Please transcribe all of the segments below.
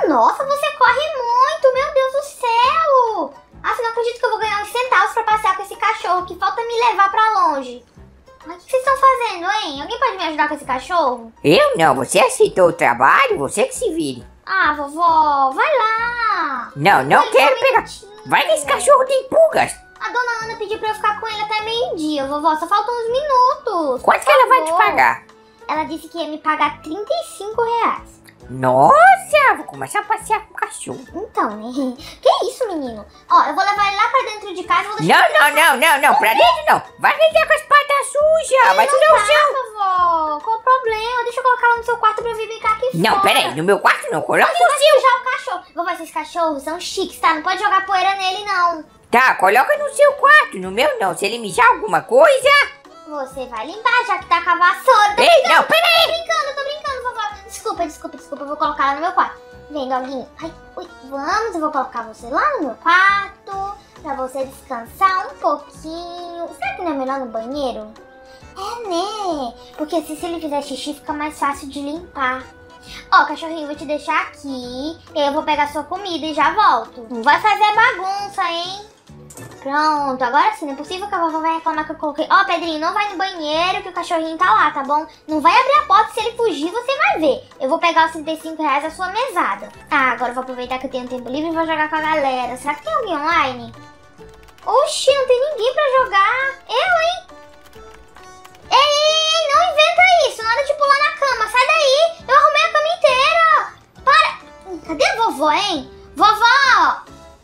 Nossa, você corre muito, meu Deus do céu. Nossa, não acredito que eu vou ganhar uns centavos pra passear com esse cachorro, que falta me levar pra longe. Mas o que vocês estão fazendo, hein? Alguém pode me ajudar com esse cachorro? Eu não, você aceitou o trabalho, você que se vire. Ah, vovó, vai lá. Não, não quero pegar. Vai nesse cachorro, tem pulgas. A dona Ana pediu pra eu ficar com ele até meio-dia, vovó, só faltam uns minutos. Quanto que ela vai te pagar? Ela disse que ia me pagar R$35. Nossa, vou começar a passear com o cachorro. Então, né? Que isso, menino? Ó, eu vou levar ele lá pra dentro de casa e vou deixar... Não, pra dentro não. Vai meter com as patas sujas, vai sujar o chão. Vovó, qual o problema? Deixa eu colocar ela no seu quarto pra eu vir brincar aqui fora. Não, peraí, no meu quarto não, coloca Você no vai seu. sujar o cachorro. Vovó, esses cachorros são chiques, tá? Não pode jogar poeira nele, não. Tá, coloca no seu quarto, no meu não. Se ele mijar alguma coisa... Você vai limpar, já que tá com a vassoura. Ei, não, peraí. Tô brincando, vovó. Desculpa, eu vou colocar ela no meu quarto. Vem, doguinho. Ai, ui, vamos, eu vou colocar você lá no meu quarto, pra você descansar um pouquinho. Será que não é melhor no banheiro? É, né? Porque se ele fizer xixi, fica mais fácil de limpar. Ó, cachorrinho, vou te deixar aqui. Eu vou pegar sua comida e já volto. Não vai fazer bagunça, hein? Pronto, agora sim, não é possível que a vovó vai reclamar que eu coloquei. Ó, Pedrinho, não vai no banheiro que o cachorrinho tá lá, tá bom? Não vai abrir a porta, se ele fugir você vai ver. Eu vou pegar os R$35 da sua mesada. Ah, agora eu vou aproveitar que eu tenho tempo livre e vou jogar com a galera. Será que tem alguém online? Oxi, não tem ninguém pra jogar. Eu, hein? Ei, não inventa isso, na hora de pular na cama, sai daí. Eu arrumei a cama inteira. Para. Cadê a vovó, hein? Vovó!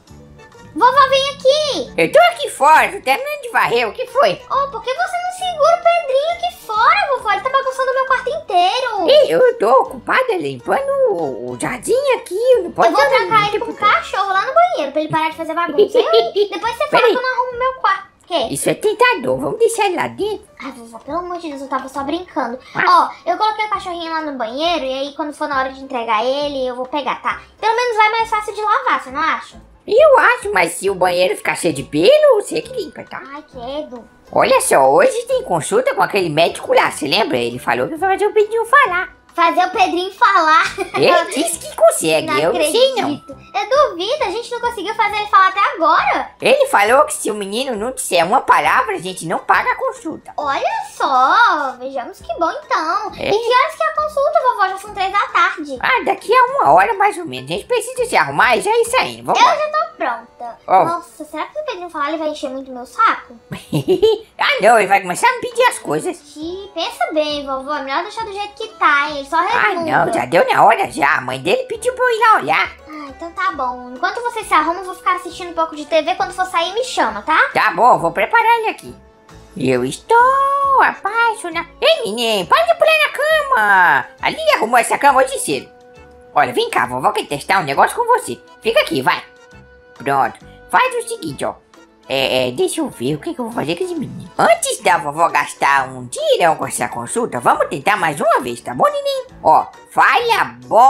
Vovó, vem aqui! Eu tô aqui fora, tô terminando de varrer, o que foi? Oh, por que você não segura o Pedrinho aqui fora, vovó? Ele tá bagunçando o meu quarto inteiro. Ei, eu tô ocupada limpando o jardim aqui, eu não posso... Eu vou trancar ele com o cachorro lá no banheiro pra ele parar de fazer bagunça. Depois você fala que eu não arrumo meu quarto. Quê? Isso é tentador, vamos deixar ele lá dentro. Ai, vovó, pelo amor de Deus, eu tava só brincando. Ó, eu coloquei o cachorrinho lá no banheiro e aí quando for na hora de entregar ele, eu vou pegar, tá? Pelo menos vai mais fácil de lavar, você não acha? Eu acho, mas se o banheiro ficar cheio de pelo, você que limpa, tá? Ai, credo. Olha só, hoje tem consulta com aquele médico lá, você lembra? Ele falou que vai fazer o Pedrinho falar. Fazer o Pedrinho falar. Ele disse que consegue, não eu não sei não. Eu duvido, a gente não conseguiu fazer ele falar até agora. Ele falou que se o menino não disser uma palavra, a gente não paga a consulta. Olha só, vejamos que bom então. É. E que horas que é a consulta, vovó? Já são 3 da tarde. Ah, daqui a 1 hora mais ou menos. A gente precisa se arrumar e já ir saindo. Vamos Eu já tô pronta. Oh. Nossa, será que se o Pedrinho falar ele vai encher muito meu saco? Ah, não, ele vai começar a me pedir as coisas. Pensa bem, vovó. É melhor deixar do jeito que tá, hein? Ele só Ah, resmunga. não, já deu na hora já. A mãe dele pediu pra eu ir lá olhar. Ah, então tá bom. Enquanto você se arruma, eu vou ficar assistindo um pouco de TV. Quando for sair, me chama, tá? Tá bom, vou preparar ele aqui. Eu estou apaixonada. Ei, neném, para de pular na cama. A Lili arrumou essa cama hoje cedo. Olha, vem cá, vovó quer testar um negócio com você. Fica aqui, vai. Pronto. Faz o seguinte, ó. Deixa eu ver o que eu vou fazer com esse menino. Antes da vovó gastar um dinheirão com essa consulta, vamos tentar mais uma vez, tá bom, neném? Ó, fala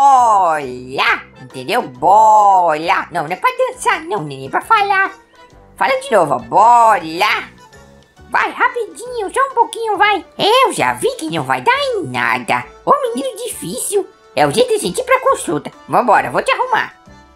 bola. Entendeu? Bola. Não, não é pra dançar, não, neném, é pra falar. Fala de novo, ó. Bola. Vai, rapidinho, só um pouquinho, vai. Eu já vi que não vai dar em nada. Ô, menino difícil. É o jeito de sentir pra consulta. Vambora, vou te arrumar.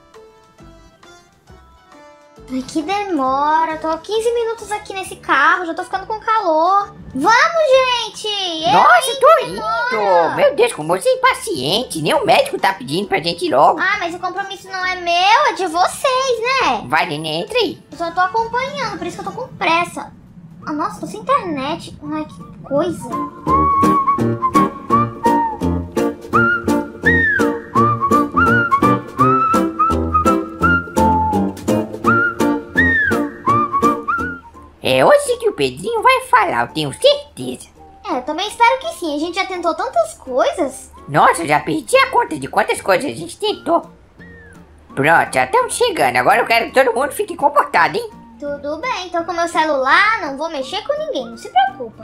Ai, que demora. Tô 15 minutos aqui nesse carro, já tô ficando com calor. Vamos, gente! Nossa, tô indo. Meu Deus, como você é impaciente. Nem o médico tá pedindo pra gente ir logo. Ah, mas o compromisso não é meu, é de vocês, né? Vai, neném, entra aí. Eu só tô acompanhando, por isso que eu tô com pressa. Ah, nossa, tô sem internet. Ai, que coisa. É hoje que o Pedrinho vai falar, eu tenho certeza. Eu também espero que sim. A gente já tentou tantas coisas. Nossa, eu já perdi a conta de quantas coisas a gente tentou. Pronto, já estamos chegando. Agora eu quero que todo mundo fique comportado, hein? Tudo bem, tô com meu celular, não vou mexer com ninguém, não se preocupa.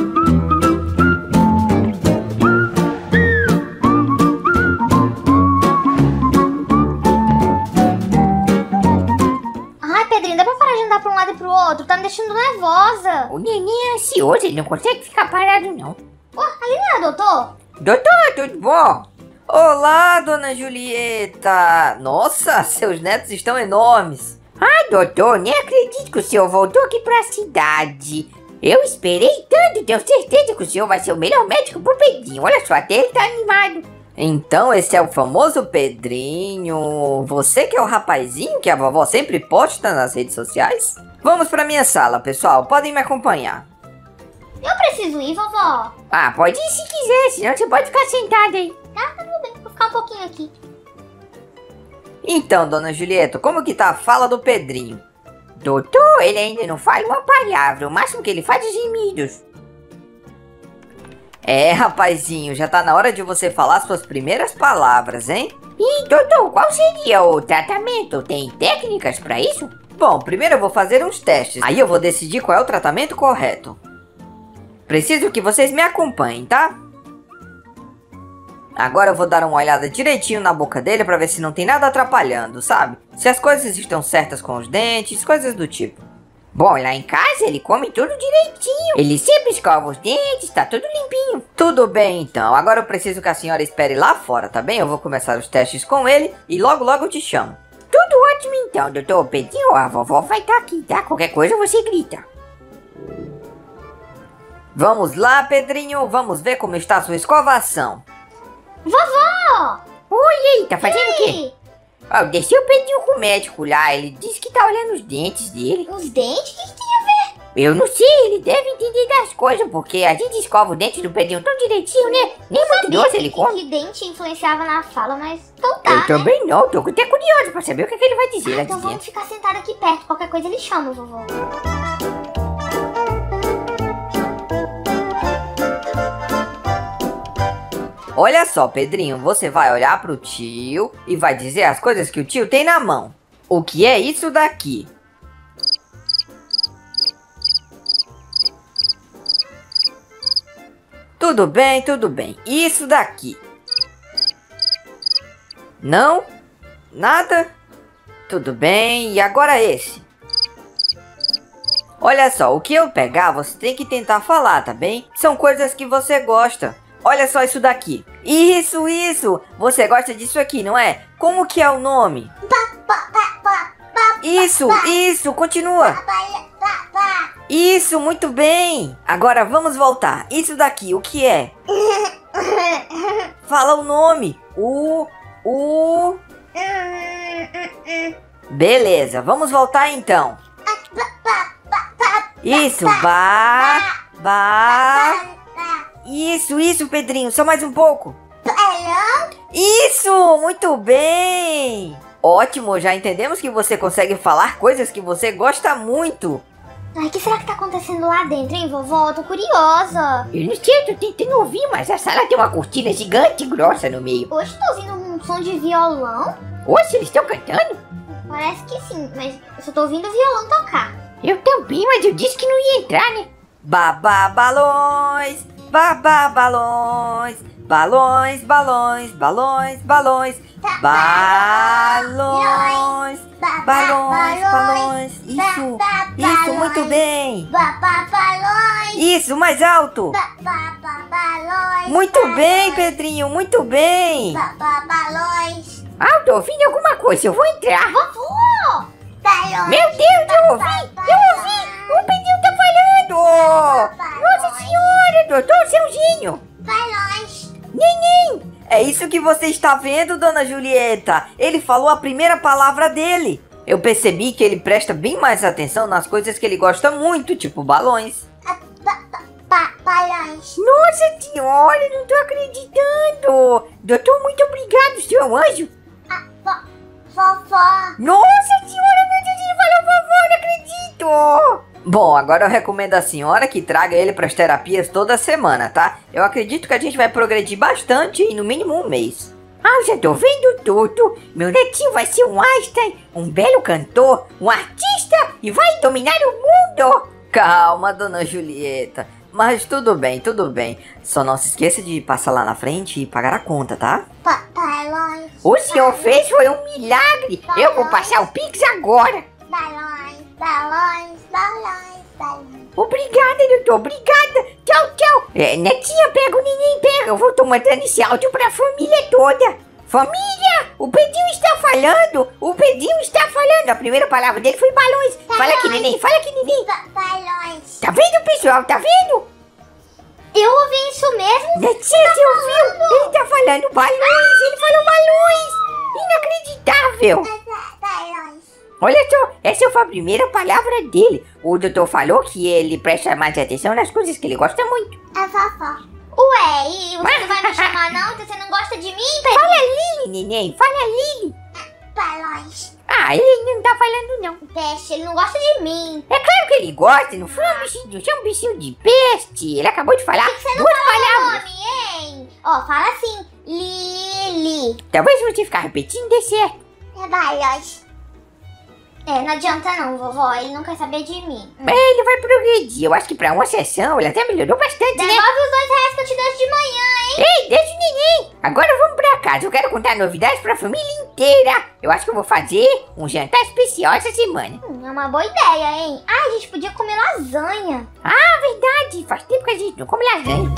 Ai, Pedrinho, dá pra parar de andar pra um lado e pro outro? Tá me deixando nervosa. O neném é ansioso, ele não consegue ficar parado, não. Ué, ali não é, doutor? Doutor, tudo bom? Olá, dona Julieta! Nossa, seus netos estão enormes. Ai, doutor, nem acredito que o senhor voltou aqui pra cidade. Eu esperei tanto, tenho certeza que o senhor vai ser o melhor médico pro Pedrinho. Olha só, até ele tá animado. Então esse é o famoso Pedrinho. Você que é o rapazinho que a vovó sempre posta nas redes sociais? Vamos pra minha sala, pessoal. Podem me acompanhar. Eu preciso ir, vovó. Ah, pode ir se quiser, senão você pode ficar sentada aí. Tá, tudo bem. Vou ficar um pouquinho aqui. Então, dona Julieta, como que tá a fala do Pedrinho? Doutor, ele ainda não fala uma palavra. O máximo que ele faz é gemidos. É, rapazinho, já tá na hora de você falar suas primeiras palavras, hein? E, doutor, qual seria o tratamento? Tem técnicas pra isso? Bom, primeiro eu vou fazer uns testes. Aí eu vou decidir qual é o tratamento correto. Preciso que vocês me acompanhem, tá? Agora eu vou dar uma olhada direitinho na boca dele pra ver se não tem nada atrapalhando, sabe? Se as coisas estão certas com os dentes, coisas do tipo. Bom, lá em casa ele come tudo direitinho. Ele sempre escova os dentes, tá tudo limpinho. Tudo bem então, agora eu preciso que a senhora espere lá fora, tá bem? Eu vou começar os testes com ele e logo logo eu te chamo. Tudo ótimo então, doutor Pedrinho. A vovó vai estar aqui, tá? Qualquer coisa você grita. Vamos lá, Pedrinho, vamos ver como está a sua escovação. Vovó! Oi, ei, tá fazendo o quê? Eu deixei o Pedrinho com o médico lá, ele disse que tá olhando os dentes dele. Os dentes? O que tem a ver? Eu não sei, ele deve entender das coisas, porque a gente escova o dente do Pedrinho tão direitinho, né? Nem muito doce ele come. Que dente influenciava na fala, mas então tá, Eu também não, tô até curioso pra saber o que, ele vai dizer lá de então dentro. vamos ficar sentado aqui perto, qualquer coisa ele chama, vovó. Olha só, Pedrinho, você vai olhar pro tio e vai dizer as coisas que o tio tem na mão. O que é isso daqui? Tudo bem, tudo bem. Isso daqui. Não? Nada? Tudo bem. E agora esse? Olha só, o que eu pegar, você tem que tentar falar, tá bem? São coisas que você gosta. Olha só isso daqui. Isso, isso. Você gosta disso aqui, não é? Como que é o nome? Isso, continua. Isso, muito bem. Agora vamos voltar. Isso daqui, o que é? Fala o nome. Beleza, vamos voltar então. Isso, Isso, Pedrinho, só mais um pouco. Isso, muito bem. Ótimo, já entendemos que você consegue falar coisas que você gosta muito. Ai, o que será que tá acontecendo lá dentro, hein, vovó? Eu tô curiosa. Eu não sei, tô tentando ouvir, mas a sala tem uma cortina gigante e grossa no meio. Hoje tô ouvindo um som de violão. Oxe, eles estão cantando? Parece que sim, mas eu só tô ouvindo o violão tocar. Eu também, mas eu disse que não ia entrar, né? Babá balões, balões, balões, balões, balões, balões, balões, balões, balões. Isso, muito bem. Isso, mais alto. Muito bem, Pedrinho, muito bem. Ah, eu tô ouvindo alguma coisa, eu vou entrar. Vovó! Meu Deus, eu ouvi! O Pedrinho tá falando! Nossa senhora, doutor, seu gênio! Neném! É isso que você está vendo, dona Julieta? Ele falou a primeira palavra dele. Eu percebi que ele presta bem mais atenção nas coisas que ele gosta muito, tipo balões. Balões. Nossa senhora, não tô acreditando! Doutor, muito obrigado, seu anjo! Vovó. Nossa senhora, meu Deus, ele falou vovó, não acredito! Bom, agora eu recomendo à senhora que traga ele para as terapias toda semana, tá? Eu acredito que a gente vai progredir bastante em no mínimo um mês. Ah, eu já tô vendo tudo! Meu netinho vai ser um Einstein, um belo cantor, um artista e vai dominar o mundo! Calma, dona Julieta. Mas tudo bem, tudo bem. Só não se esqueça de passar lá na frente e pagar a conta, tá? Balões. O senhor fez foi um milagre. Eu vou passar o Pix agora. Balões, balões, balões, balões. Obrigada, doutor. Obrigada. Tchau, tchau. Netinha, pega o neném, pega. Eu vou tô mandando esse áudio pra família toda. Família, o Pedrinho está falando. O Pedrinho está falando. A primeira palavra dele foi balões. Fala aqui, neném. Fala aqui, neném. Balões. Tá vendo, pessoal? Tá vendo? Eu ouvi isso mesmo? Netinha, você ouviu? Ele tá falando balões. Ele falou balões. Inacreditável. Balões. Olha só, essa foi a primeira palavra dele. O doutor falou que ele presta mais atenção nas coisas que ele gosta muito. A vovó. Ué, e você não vai me chamar não? Então você não gosta de mim, Pedro? Fala Lili, neném, fala Lili. Balões. Ah, ele não tá falando não. Peste, ele não gosta de mim. É claro que ele gosta, não foi um bichinho, você é um bichinho de peste. Ele acabou de falar Por que você não duas fala palavras. nome, hein? Ó, fala assim, Lili. Talvez você ficar repetindo dê certo. É balões. Não adianta não, vovó, ele não quer saber de mim. Mas ele vai progredir, eu acho que pra uma sessão ele até melhorou bastante, Devolve né? os R$2 que eu te dei de manhã, hein? Ei, deixa o neném. Agora vamos pra casa, eu quero contar novidades pra família inteira. Eu acho que eu vou fazer um jantar especial essa semana. É uma boa ideia, hein? Ah, a gente podia comer lasanha. Ah, verdade, faz tempo que a gente não come lasanha.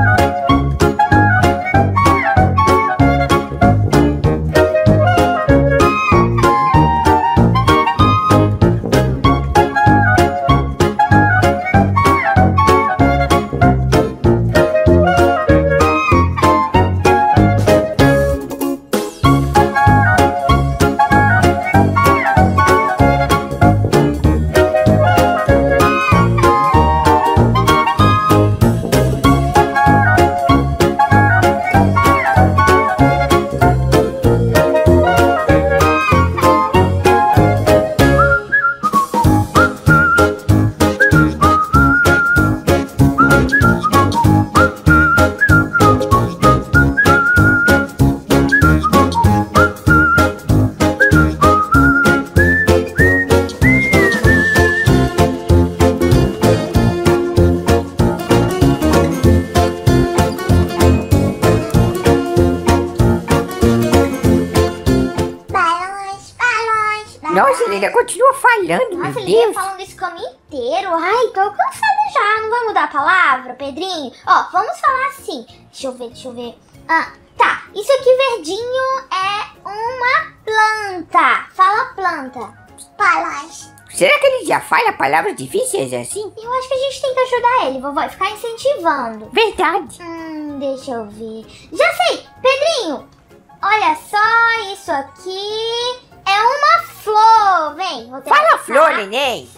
Nossa, ele ainda continua falando, Nossa, meu ele veio Deus. falando esse caminho inteiro. Ai, tô cansada já. Não vai mudar a palavra, Pedrinho? Ó, vamos falar assim. Deixa eu ver. Ah, tá. Isso aqui verdinho é uma planta. Fala planta. Balões. Será que ele já fala palavras difíceis assim? Eu acho que a gente tem que ajudar ele, vovó, e ficar incentivando. Verdade. Deixa eu ver. Já sei, Pedrinho. Olha só, isso aqui é uma flor. Vem, você Fala vai flor, falar. neném.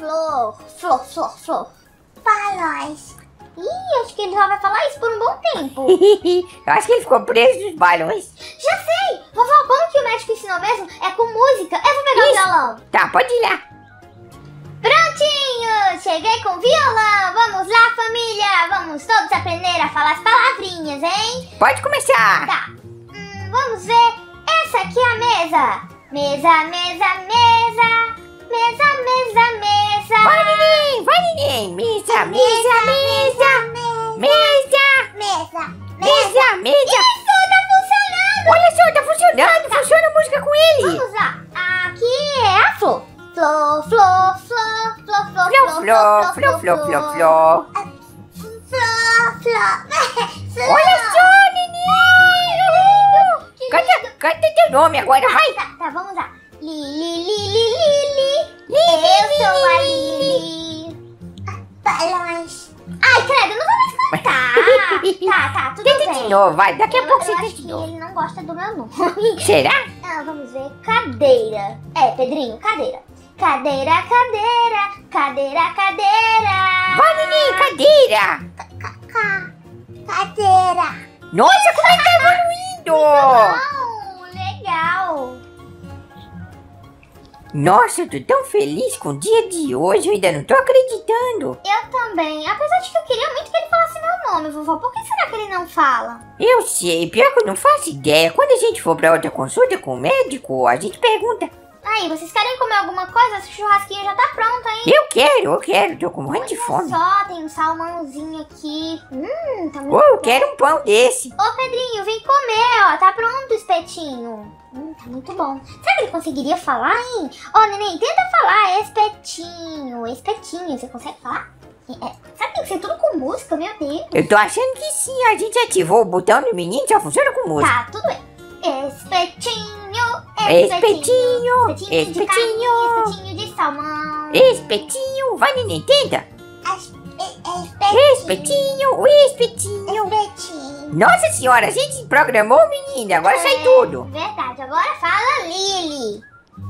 Flor. Balões. Ih, acho que ele só vai falar isso por um bom tempo. Eu acho que ele ficou preso nos balões. Já sei! Vovó, como que o médico ensinou mesmo? É com música. Eu vou pegar o Isso. violão. Tá, pode ir lá. Prontinho! Cheguei com o violão. Vamos lá, família. Vamos todos aprender a falar as palavrinhas, hein? Pode começar. Tá. Vamos ver. Essa aqui é a mesa. Mesa. Vai, neném. Mesa. Isso, tá funcionando! Olha só, tá funcionando. Funciona a música com ele. Vamos lá. Aqui é a flor. Flor. Flor. Olha só, neném. Canta teu nome agora, vai. Tá, vamos lá. Lili. Eu sou a Lili. Balões. Ai, credo, não vou mais cantar. Tá, tudo Tenta bem. de novo, vai. Daqui a pouco você Eu tenta acho de que novo. ele não gosta do meu nome. Será? Vamos ver. Cadeira. Pedrinho, cadeira. Cadeira. Vai, neném, cadeira. Cadeira. Nossa, como é que tá evoluindo. Legal. Nossa, eu tô tão feliz com o dia de hoje, eu ainda não tô acreditando. Eu também. Apesar de que eu queria muito que ele falasse meu nome, vovó. Por que será que ele não fala? Eu sei, pior que eu não faço ideia. Quando a gente for pra outra consulta com o médico, a gente pergunta. Aí, vocês querem comer alguma coisa? Esse churrasquinho já tá pronto, hein? Eu quero, tô com morrendo de fome. Olha só, tem um salmãozinho aqui. Tá muito Oh, eu bom. quero um pão desse. Ô, Pedrinho, vem comer, ó. Tá pronto o espetinho. Tá muito bom. Será que ele conseguiria falar, hein? Ó, neném, tenta falar espetinho. Espetinho, você consegue falar? Será que tem que ser tudo com música? Meu Deus. Eu tô achando que sim, a gente ativou o botão do menino, só funciona com música. Tá, tudo bem. Espetinho, Espetinho, espetinho de carne, espetinho de salmão. Espetinho, vai na Nintendo. Espetinho, espetinho. Nossa senhora, a gente programou o menino, agora sai tudo. Verdade, agora fala Lili.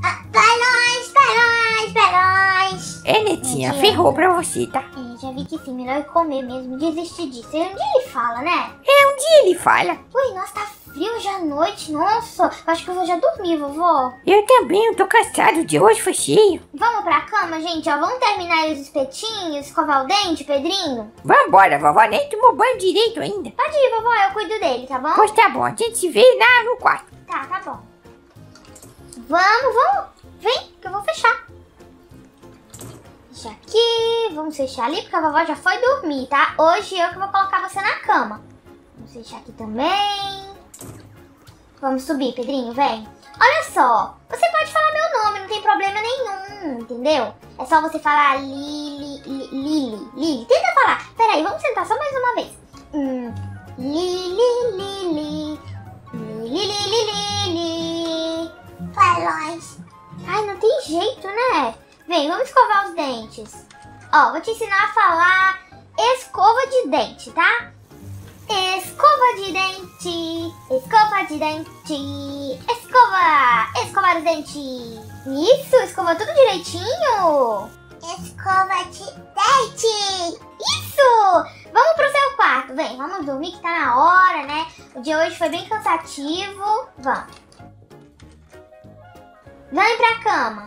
Perões. É, Netinha, ferrou pra você, tá? Já vi que sim, melhor comer mesmo, desistir disso. Um dia ele fala, né? Um dia ele fala. Ui, nossa, tá frio já à noite, nossa. Eu acho que eu vou já dormir, vovó. Eu também, eu tô cansado, o dia hoje foi cheio. Vamos pra cama, gente, ó, vamos terminar aí os espetinhos, escovar o dente, Pedrinho? Vambora, vovó, nem tomou banho direito ainda. Pode ir, vovó, eu cuido dele, tá bom? Pois tá bom, a gente se vê lá no quarto. Tá bom. Vamos. Vem, que eu vou fechar. Deixa aqui, vamos fechar ali, porque a vovó já foi dormir, tá? Hoje eu que vou colocar você na cama. Vamos fechar aqui também. Vamos subir, Pedrinho, vem. Olha só, você pode falar meu nome, não tem problema nenhum, entendeu? É só você falar Lili. Tenta falar. Peraí, vamos sentar só mais uma vez. Lili. Perões. Ai, não tem jeito, né? Vem, vamos escovar os dentes. Ó, vou te ensinar a falar escova de dente, tá? Escova de dente. Escovar os dentes. Isso, escova tudo direitinho. Escova de dente. Isso! Vamos pro seu quarto, vem, vamos dormir que tá na hora, né? O dia hoje foi bem cansativo. Vamos. Vem pra cama.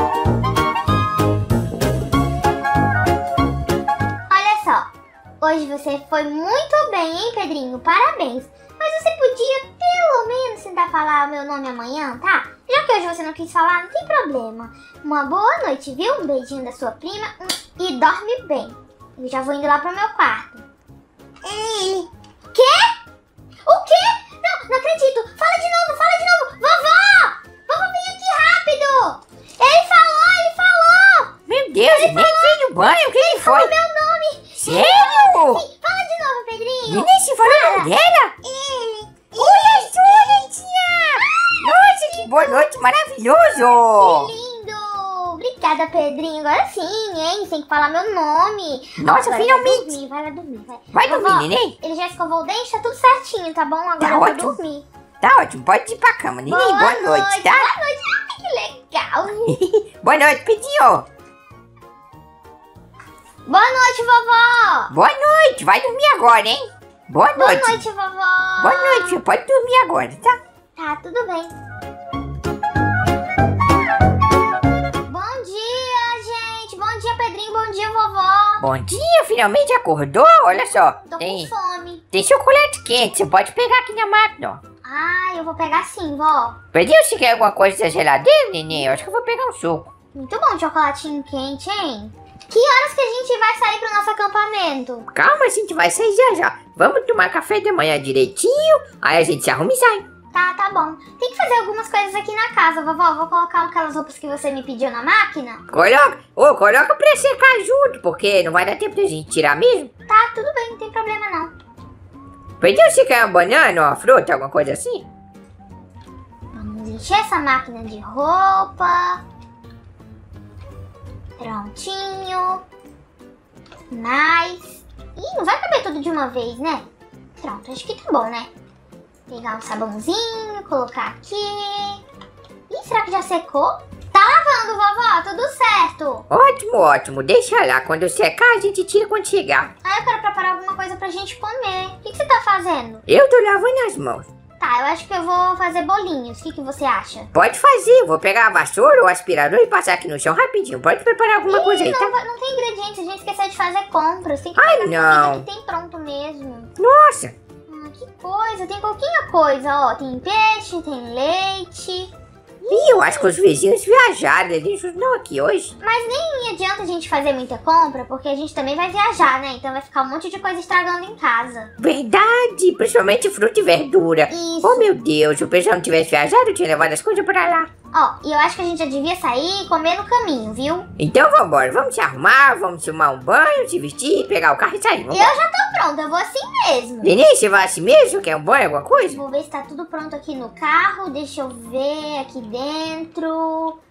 Olha só, hoje você foi muito bem, hein, Pedrinho? Parabéns. Mas você podia pelo menos tentar falar o meu nome amanhã, tá? Já que hoje você não quis falar, não tem problema. Uma boa noite, viu? Um beijinho da sua prima e dorme bem. Eu já vou indo lá pro meu quarto. Quê? O quê? Não acredito. Fala de novo. Vovó! Vovó, vem aqui rápido! Ele falou! Meu Deus, ele nem fez o banho, o que ele foi? Falou meu nome! Sério? Sim, fala de novo, Pedrinho! E nem se falou o nome dela? Olha só, Netinha! Nossa, que boa noite, maravilhoso! Que lindo! Obrigada, Pedrinho. Agora sim, hein? Tem que falar meu nome. Nossa, agora finalmente! Vai lá dormir, vai. Vai dormir, Vovó, neném? Ele já escovou o dente, tá tudo certinho, tá bom? Agora Tá eu vou ótimo. dormir. Tá ótimo, pode ir pra cama, neném. Boa noite, tá? Boa noite. Ai, que legal. Boa noite, Pedrinho. Boa noite, vovó. Boa noite, vai dormir agora, hein? Boa noite. Boa noite, vovó. Boa noite, filho. Pode dormir agora, tá? Tá, tudo bem. Bom dia, gente. Bom dia, Pedrinho. Bom dia, vovó. Bom dia, finalmente acordou? Olha só, Tô com fome. tem chocolate quente, você pode pegar aqui na máquina, ó. Ah, eu vou pegar sim, vó. Pedrinho, você quer alguma coisa da geladeira, neném? Eu acho que eu vou pegar um suco. Muito bom, chocolatinho quente, hein? Que horas que a gente vai sair pro nosso acampamento? Calma, a gente vai sair já. Vamos tomar café da manhã direitinho, aí a gente se arruma e sai. Tá bom. Tem que fazer algumas coisas aqui na casa, vovó. Vou colocar aquelas roupas que você me pediu na máquina. Coloca pra secar junto, porque não vai dar tempo da gente tirar mesmo. Tá, tudo bem, não tem problema não. Pedrinho, você quer uma banana, uma fruta, alguma coisa assim? Vamos encher essa máquina de roupa. Prontinho. Nice. Ih, não vai caber tudo de uma vez, né? Pronto, acho que tá bom, né? Pegar um sabãozinho, colocar aqui. Ih, será que já secou? Tá lavando, vovó, tudo certo. Ótimo. Deixa lá. Quando secar, a gente tira quando chegar. Ah, eu quero preparar alguma coisa pra gente comer. O que você tá fazendo? Eu tô lavando as mãos. Tá, eu acho que eu vou fazer bolinhos. O que você acha? Pode fazer. Vou pegar a vassoura ou o aspirador e passar aqui no chão rapidinho. Pode preparar alguma coisa aí, tá? Não tem ingredientes, a gente esqueceu de fazer compras. Tem que Ai, pegar não. comida que tem pronto mesmo. Nossa. Que coisa, tem pouquinha coisa, ó. Tem peixe, tem leite. Ih, eu acho que os vizinhos viajaram. Eles não estão aqui hoje. Mas nem adianta a gente fazer muita compra, porque a gente também vai viajar, né? Então vai ficar um monte de coisa estragando em casa. Verdade. Principalmente fruta e verdura. Isso. Oh, meu Deus. Se o pessoal não tivesse viajado, eu tinha levado as coisas pra lá. Ó, e eu acho que a gente já devia sair e comer no caminho, viu? Então vambora, vamos se arrumar, vamos tomar um banho, se vestir, pegar o carro e sair. Eu já tô pronta, eu vou assim mesmo. Neném, você vai assim mesmo? Quer um banho, alguma coisa? Vou ver se tá tudo pronto aqui no carro. Deixa eu ver aqui dentro.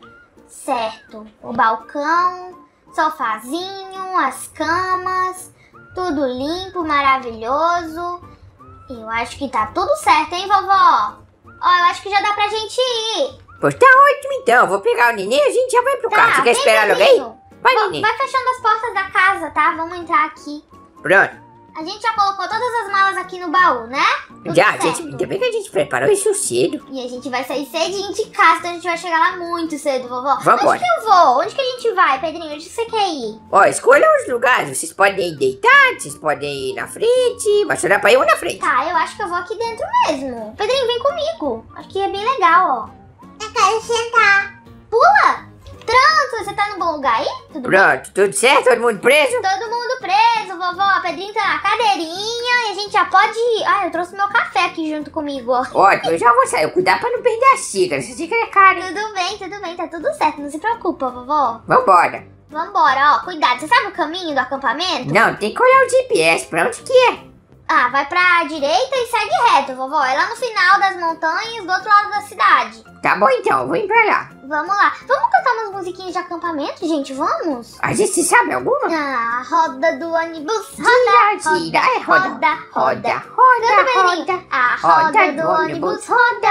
Certo. O balcão, sofazinho, as camas. Tudo limpo, maravilhoso. Eu acho que tá tudo certo, hein, vovó? Ó, eu acho que já dá pra gente ir. Pois tá ótimo então, vou pegar o neném e a gente já vai pro carro. Você quer esperar alguém? Vai, neném. Vai fechando as portas da casa, tá? Vamos entrar aqui. Pronto. A gente já colocou todas as malas aqui no baú, né? Tudo Já, certo. gente, ainda bem que a gente preparou isso cedo. E a gente vai sair cedinho de casa, então a gente vai chegar lá muito cedo, vovó. Vambora. Onde que eu vou? Onde que a gente vai, Pedrinho? Onde você quer ir? Ó, escolha os lugares. Vocês podem ir deitados, vocês podem ir na frente. Mas só dá pra ir um na frente. Tá, eu acho que eu vou aqui dentro mesmo. Pedrinho, vem comigo. Acho que é bem legal, ó. Eu quero sentar. Pula! Pronto, você tá no bom lugar aí? Tudo bem? Pronto, tudo certo? Todo mundo preso? Todo mundo preso, vovó. Pedrinho tá na cadeirinha e a gente já pode ir. Ah, eu trouxe meu café aqui junto comigo, ó. Ótimo, eu já vou sair. Cuidar pra não perder a xícara. Essa xícara é cara, hein? Tudo bem, tá tudo certo. Não se preocupa, vovó. Vambora. Vambora, ó. Cuidado, você sabe o caminho do acampamento? Não, tem que olhar o GPS. Pra onde que é? Ah, vai pra direita e segue reto, vovó. É lá no final das montanhas, do outro lado da cidade. Tá bom então, eu vou ir pra lá. Vamos lá. Vamos cantar umas musiquinhas de acampamento, gente? Vamos? A gente sabe alguma? Ah, roda do ônibus, roda, Gira, é roda, roda, Canta, roda. Pedrinho. A roda do ônibus,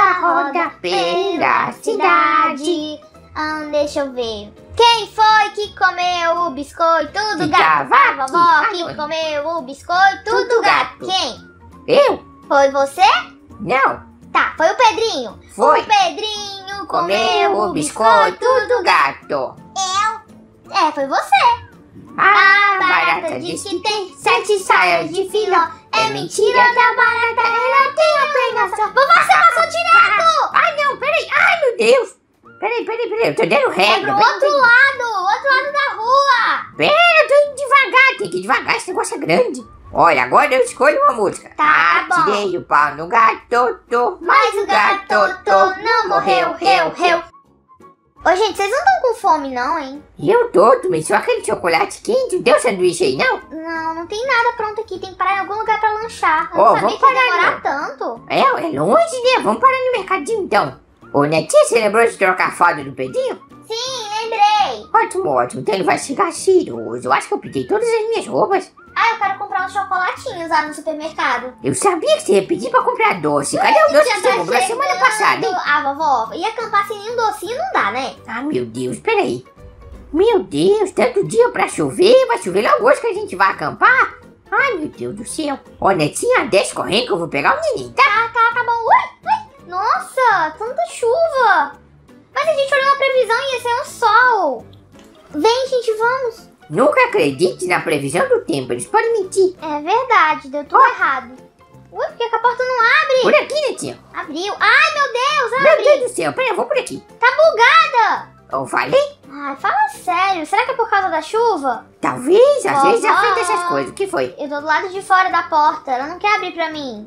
roda pela cidade. Deixa eu ver. Quem foi que comeu o biscoito do gato? A vovó que comeu o biscoito do gato. Quem? Eu? Foi você? Não. Tá, foi o Pedrinho. Foi. O Pedrinho Comeu o biscoito do gato. Foi você. A barata diz que tem 7 saias de filó. É mentira da barata, ela tem apenas só. Vovó, você passou direto. Ai, não, peraí. Ai, meu Deus. Peraí, eu tô dando É regra. pro outro lado da rua. Pera, eu tô indo devagar. Tem que ir devagar, esse negócio é grande. Olha, agora eu escolho uma música. Tá bom. Atirei o pau no gato, Mas o gato não morreu, reu. Ô, gente, vocês não estão com fome não, hein? Eu tomei só aquele chocolate quente. Não tem sanduíche aí, não? Não tem nada pronto aqui. Tem que parar em algum lugar pra lanchar. Eu Ó, não sabia vamos que ia parar, demorar tanto. É longe, né? Vamos parar no mercadinho, então. Ô, Netinha, você lembrou de trocar a fralda do Pedrinho? Sim, lembrei. Ótimo. Então ele vai chegar cheiroso. Eu acho que eu pedi todas as minhas roupas. Ah, eu quero comprar uns chocolatinhos lá no supermercado. Eu sabia que você ia pedir pra comprar doce. Cadê o doce que você comprou semana passada, hein? Ah, vovó, e acampar sem nenhum docinho não dá, né? Ah, meu Deus, peraí. Meu Deus, tanto dia pra chover. Vai chover logo hoje que a gente vai acampar? Ai, meu Deus do céu. Ó, Netinha, desce correndo que eu vou pegar o neném, tá? Tá bom. Ui. Nossa, tanta chuva. Mas a gente olhou na previsão e ia ser um sol. Vem, gente, vamos. Nunca acredite na previsão do tempo, eles podem mentir. É verdade, deu tudo errado. Ui, por que a porta não abre? Por aqui, Netinha. Abriu. Ai, meu Deus, Meu abre. Deus do céu, peraí, eu vou por aqui. Tá bugada. Eu falei? Ai, fala sério. Será que é por causa da chuva? Talvez, às vezes Vovó. afeta essas coisas. O que foi? Eu tô do lado de fora da porta. Ela não quer abrir pra mim.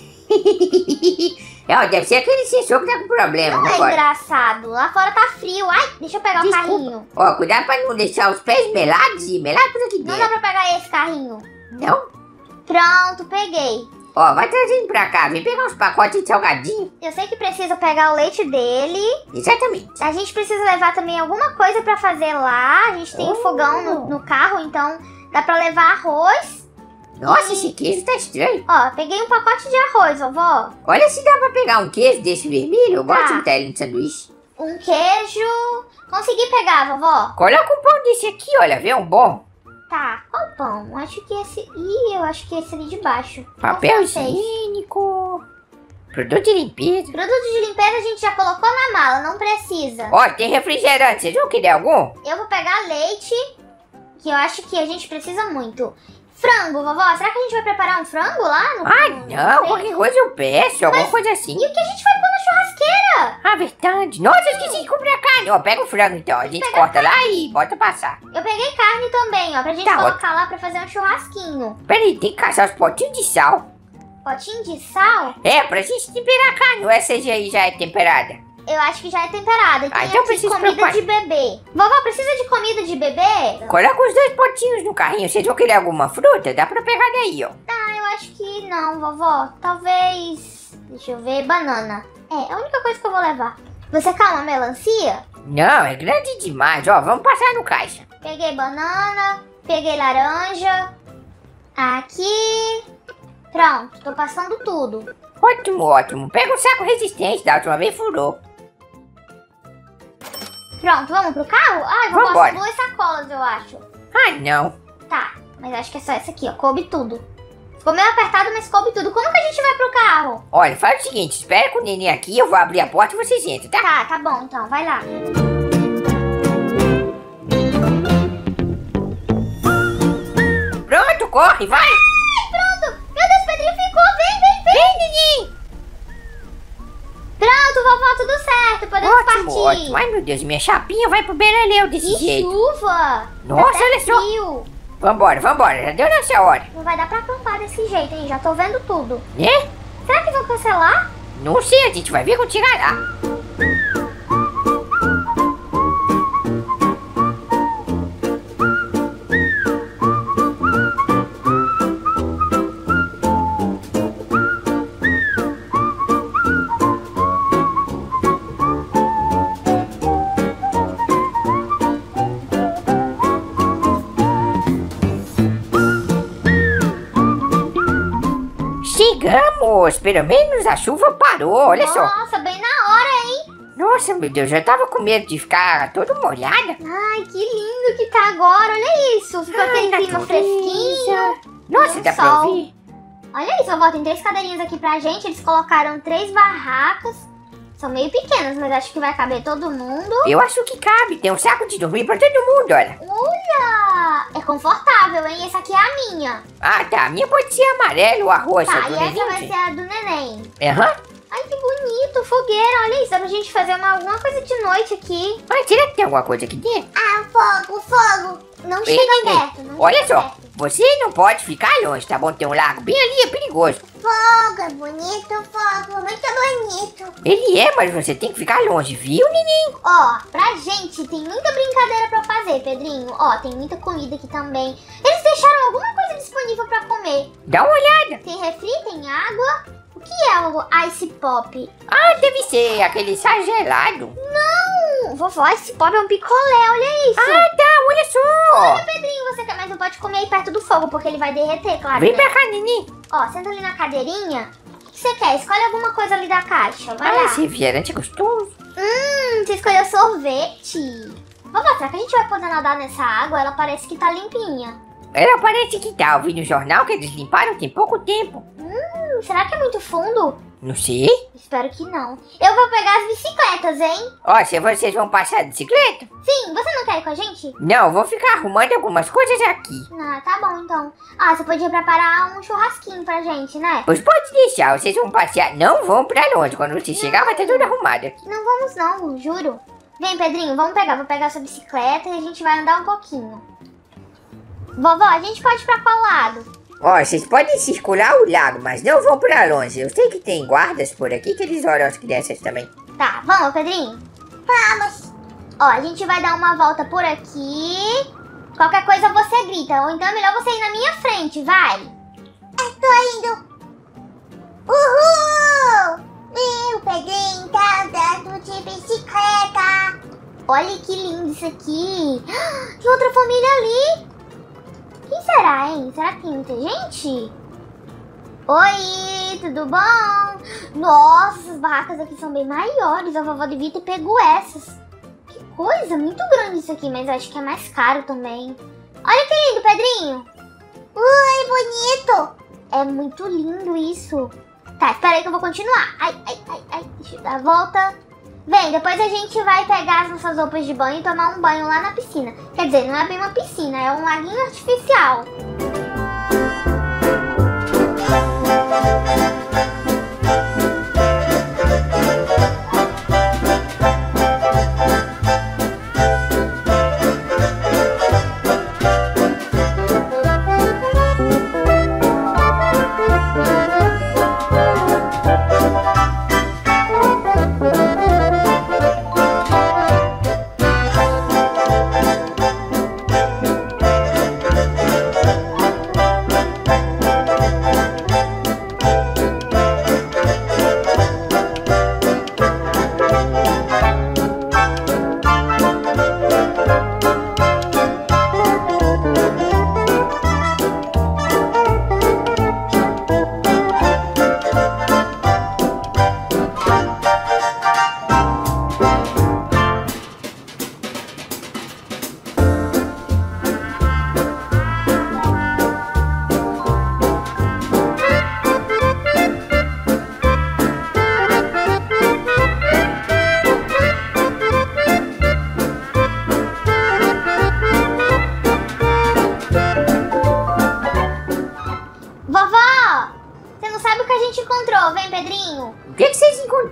Deve ser aquele sensor que tá com problema. Não é Vambora. engraçado. Lá fora tá frio. Ai, deixa eu pegar o Desculpa. carrinho. Ó, cuidado pra não deixar os pés melados e melados aqui Não dá dentro. pra pegar esse carrinho. Não? Pronto, peguei. Ó, vai trazendo pra cá. Vem pegar uns pacotes de salgadinho. Eu sei que precisa pegar o leite dele. Exatamente. A gente precisa levar também alguma coisa pra fazer lá. A gente tem um fogão no carro, então dá pra levar arroz. Nossa, esse queijo tá estranho. Ó, peguei um pacote de arroz, vovó. Olha se dá pra pegar um queijo desse vermelho. Eu gosto Tá. de botar ele no sanduíche. Um queijo. Consegui pegar, vovó. Coloca um pão desse aqui, olha. Vê um bom. Tá, qual pão? Acho que esse... Ih, eu acho que esse ali de baixo. Papel Não sei. higiênico. Produto de limpeza. Produto de limpeza a gente já colocou na mala, não precisa. Ó, tem refrigerante. Vocês vão querer algum? Eu vou pegar leite, que eu acho que a gente precisa muito. Frango, vovó. Será que a gente vai preparar um frango lá no... Ah, no- não. sei. Qualquer coisa eu peço. Alguma coisa assim. E o que a gente vai pôr na churrasqueira? Ah, verdade. Nossa, eu esqueci de comprar carne. Ó, pega o frango então. A gente corta lá e bota passar. Eu peguei carne também, ó, pra gente Tá colocar lá pra fazer um churrasquinho. Peraí, tem que caçar os potinhos de sal. Potinho de sal? É, pra gente temperar a carne. Ou essa aí já é temperada? Eu acho que já é temperada. Tem então aqui preciso comida preocupar. de bebê. Vovó, precisa de comida de bebê? Coloca os 2 potinhos no carrinho. Vocês vão querer alguma fruta? Dá pra pegar daí, ó. Ah, eu acho que não, vovó. Talvez... Deixa eu ver, banana. É a única coisa que eu vou levar. Você quer uma melancia? Não, é grande demais, ó. Vamos passar no caixa. Peguei banana, peguei laranja. Aqui. Pronto, tô passando tudo. Ótimo, ótimo. Pega um saco resistente, da última vez furou. Pronto, vamos pro carro? Ai, vovó, Vambora. são 2 sacolas, eu acho. Ah, não. Tá, mas acho que é só essa aqui, ó. Coube tudo. Ficou meio apertado, mas coube tudo. Como que a gente vai pro carro? Olha, faz o seguinte, espera com o neném aqui, eu vou abrir a porta e vocês entram, tá? Tá bom, então. Vai lá. Pronto, corre, vai! Pronto! Meu Deus, Pedrinho ficou! Vem, neném! Pronto, vovó, tudo certo. Podemos Ótimo, partir. ótimo. Ai, meu Deus, minha chapinha vai pro Beleléu desse E jeito. chuva! Nossa, Tá até olha só. frio. Vambora, já deu nessa hora. Não vai dar pra acampar desse jeito, hein? Já tô vendo tudo. Né? Será que vão cancelar? Não sei, a gente vai ver quando chegar lá. Chegamos! Pelo menos a chuva parou, olha só. Nossa, bem na hora, hein? Nossa, meu Deus, eu tava com medo de ficar toda molhada. Ai, que lindo que tá agora. Olha isso. Ficou aquele clima fresquinho. Nossa, um dá pra sol. ouvir? Olha isso, vovó. Tem 3 cadeirinhas aqui pra gente. Eles colocaram 3 barracas. São meio pequenas, mas acho que vai caber todo mundo. Eu acho que cabe, tem um saco de dormir pra todo mundo, olha. Olha! É confortável, hein? Essa aqui é a minha. Ah, tá, a minha pode ser amarelo, a roxa Tá, do e essa neném. vai ser a do neném. Aham. Ai, que bonito. Fogueira. Olha isso. Dá pra gente fazer alguma coisa de noite aqui. Mas será que tem alguma coisa aqui dentro? Ah, fogo. Não Ei, chega neném, perto. Não olha chega só, perto. você não pode ficar longe, tá bom? Tem um lago bem ali, é perigoso. Fogo é bonito, fogo. Muito bonito. Ele é, mas você tem que ficar longe, viu, neném? Ó, pra gente tem muita brincadeira pra fazer, Pedrinho. Ó, tem muita comida aqui também. Eles deixaram alguma coisa disponível pra comer. Dá uma olhada. Tem refri, tem água. O que é o Ice Pop? Ah, deve ser aquele chá gelado. Não! Vovó, Ice Pop é um picolé, olha isso. Ah, tá, olha só. Pedrinho, você quer, mas não pode comer aí perto do fogo, porque ele vai derreter, claro. Vem né? pra cá, neném. Ó, senta ali na cadeirinha. O que você quer? Escolhe alguma coisa ali da caixa. Vai Ah, lá. esse refrigerante é gostoso. Você escolheu sorvete. Vovó, será que a gente vai poder nadar nessa água? Ela parece que tá limpinha. Ela parece que tá, eu vi no jornal que eles limparam tem pouco tempo. Será que é muito fundo? Não sei. Espero que não. Eu vou pegar as bicicletas, hein? Ó, se vocês vão passar de bicicleta? Sim, você não quer ir com a gente? Não, eu vou ficar arrumando algumas coisas aqui. Ah, tá bom então. Ah, você podia preparar um churrasquinho pra gente, né? Pois pode deixar, vocês vão passear, não vão pra longe. Quando você chegar vai estar tudo arrumado aqui. Não vamos não, juro. Vem, Pedrinho, vamos pegar. Vou pegar sua bicicleta e a gente vai andar um pouquinho. Vovó, a gente pode ir pra qual lado? Ó, vocês podem circular o lago, mas não vão pra longe. Eu sei que tem guardas por aqui que eles olham as crianças também. Tá, vamos, Pedrinho? Vamos. Ó, a gente vai dar uma volta por aqui. Qualquer coisa você grita, ou então é melhor você ir na minha frente, vai. Eu tô indo. Uhul! Meu Pedrinho tá andando de bicicleta. Olha que lindo isso aqui. Tem outra família ali. Quem será, hein? Será que tem muita gente? Oi, tudo bom? Nossa, essas barracas aqui são bem maiores. A vovó devia ter pego essas. Que coisa, muito grande isso aqui, mas acho que é mais caro também. Olha que lindo, Pedrinho. Ui, bonito. É muito lindo isso. Tá, espera aí que eu vou continuar. Ai, deixa eu dar a volta. Vem, depois a gente vai pegar as nossas roupas de banho e tomar um banho lá na piscina. Quer dizer, não é bem uma piscina, é um laguinho artificial.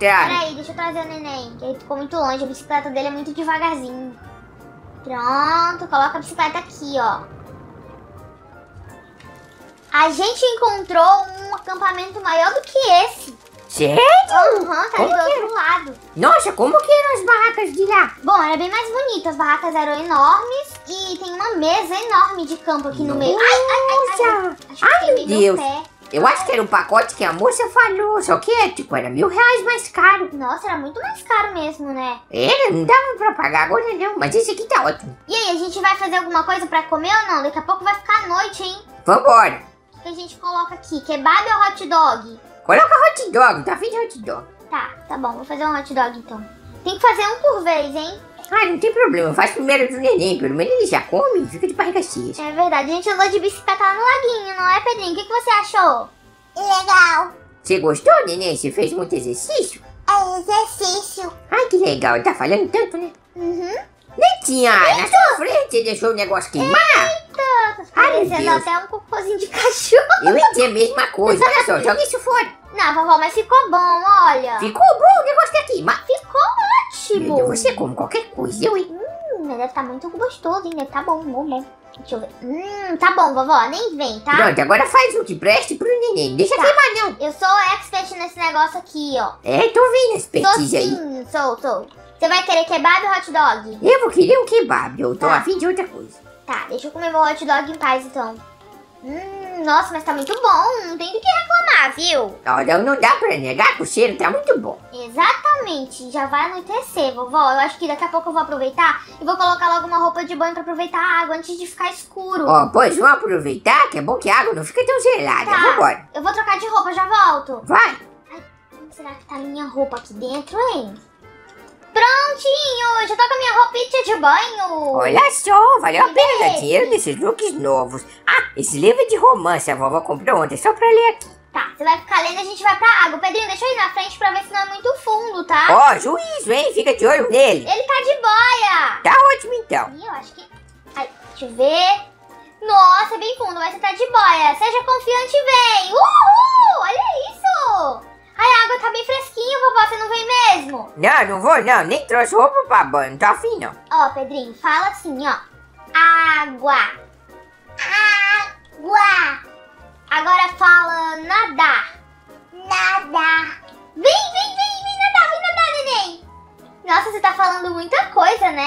contrário. Peraí, deixa eu trazer o neném, que ele ficou muito longe. A bicicleta dele é muito devagarzinho. Pronto, coloca a bicicleta aqui, ó. A gente encontrou um acampamento maior do que esse. Sério? Aham, tá ali Como do que outro lado. Nossa, como que eram as barracas de lá? Bom, era bem mais bonito. As barracas eram enormes e tem uma mesa enorme de campo aqui no meio. Nossa! Acho que queimei meu meu Deus. pé. Eu acho que era um pacote que a moça falou, só que tipo, era R$1.000 mais caro. Nossa, era muito mais caro mesmo, né? Era, não dava pra pagar agora não, mas esse aqui tá ótimo. E aí, a gente vai fazer alguma coisa pra comer ou não? Daqui a pouco vai ficar noite, hein? Vambora. O que a gente coloca aqui? Kebab ou hot dog? Coloca hot dog, tá afim de hot dog? Tá bom, vou fazer um hot dog então. Tem que fazer um por vez, hein? Ah, não tem problema, faz primeiro do neném, pelo menos ele já come, fica de barriga cheia. É verdade, a gente andou de bicicleta lá no laguinho, não é, Pedrinho? O que você achou? Legal. Você gostou, neném? Você fez muito exercício? É exercício. Ai, que legal, tá falando tanto, né? Uhum. Netinha, na sua frente você deixou o negócio queimar? Tá Ai, meu parecendo Deus. até um cocôzinho de cachorro. Eu ia dizer a mesma coisa, olha só, joga isso fora. Não, vovó, mas ficou bom, olha. Ficou bom o negócio tá queimar. Ficou Meu ótimo. Deus, você come qualquer coisa, eu, hein? Deve estar muito gostoso, hein? Deve tá bom, bom. Deixa eu ver. Tá bom, vovó, nem vem, tá? Pronto, agora faz o que preste pro neném, deixa Tá. queimar não. Eu sou expert nesse negócio aqui, ó. É, tô vendo a Sou expertise aí. sim, sou. Você vai querer kebab ou hot dog? Eu vou querer um kebab, eu tô Tá. afim de outra coisa. Tá, deixa eu comer meu hot dog em paz, então. Nossa, mas tá muito bom. Não tem do que reclamar, viu? Olha, não dá pra negar que o cheiro tá muito bom. Exatamente. Já vai anoitecer, vovó. Eu acho que daqui a pouco eu vou aproveitar e vou colocar logo uma roupa de banho pra aproveitar a água antes de ficar escuro. Ó, pois vamos aproveitar, que é bom que a água não fica tão gelada. Tá. Vambora. Eu vou trocar de roupa, já volto. Vai. Como será que tá a minha roupa aqui dentro, hein? Prontinho! Já tô com a minha roupinha de banho. Olha só, valeu a pena dar Beleza. dinheiro nesses looks novos. Ah, esse livro é de romance, a vovó comprou ontem, só pra ler aqui. Tá, você vai ficar lendo e a gente vai pra água. Pedrinho, deixa eu ir na frente pra ver se não é muito fundo, tá? Ó, juízo, hein? Fica de olho nele. Ele tá de boia. Tá ótimo então. Ih, eu acho que... Ai, deixa eu ver. Nossa, é bem fundo, mas você tá de boia. Seja confiante e vem. Uhul! Olha isso! Ai, a água tá bem fresquinha, vovó. Você não vem mesmo? Não vou não, nem trouxe roupa pra banho, não tô afim não. Ó, Pedrinho, fala assim, ó. Água. Água. Agora fala nadar. Nadar. Vem nadar, neném. Nossa, você tá falando muita coisa, né?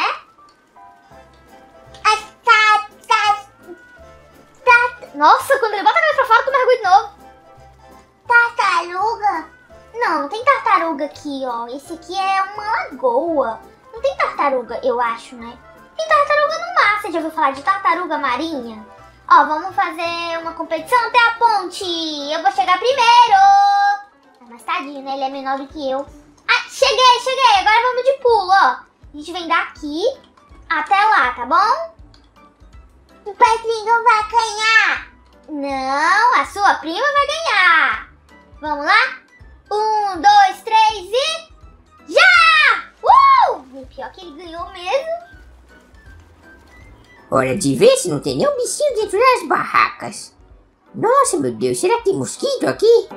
Nossa, quando ele bota a cabeça pra fora, tu mergulha de novo. Tartaruga? Não tem tartaruga aqui, ó. Esse aqui é uma lagoa. Não tem tartaruga, eu acho, né? Tem tartaruga no mar. Você já ouviu falar de tartaruga marinha? Ó, vamos fazer uma competição até a ponte. Eu vou chegar primeiro. Mas tadinho, né? Ele é menor do que eu. Ah, cheguei. Agora vamos de pulo, ó. A gente vem daqui até lá, tá bom? O Pedrinho vai ganhar. Não, a sua prima vai ganhar. Vamos lá? 1, 2, 3 e... Já! Pior que ele ganhou mesmo. Hora de ver se não tem nenhum bichinho dentro das barracas. Nossa, meu Deus, será que tem mosquito aqui?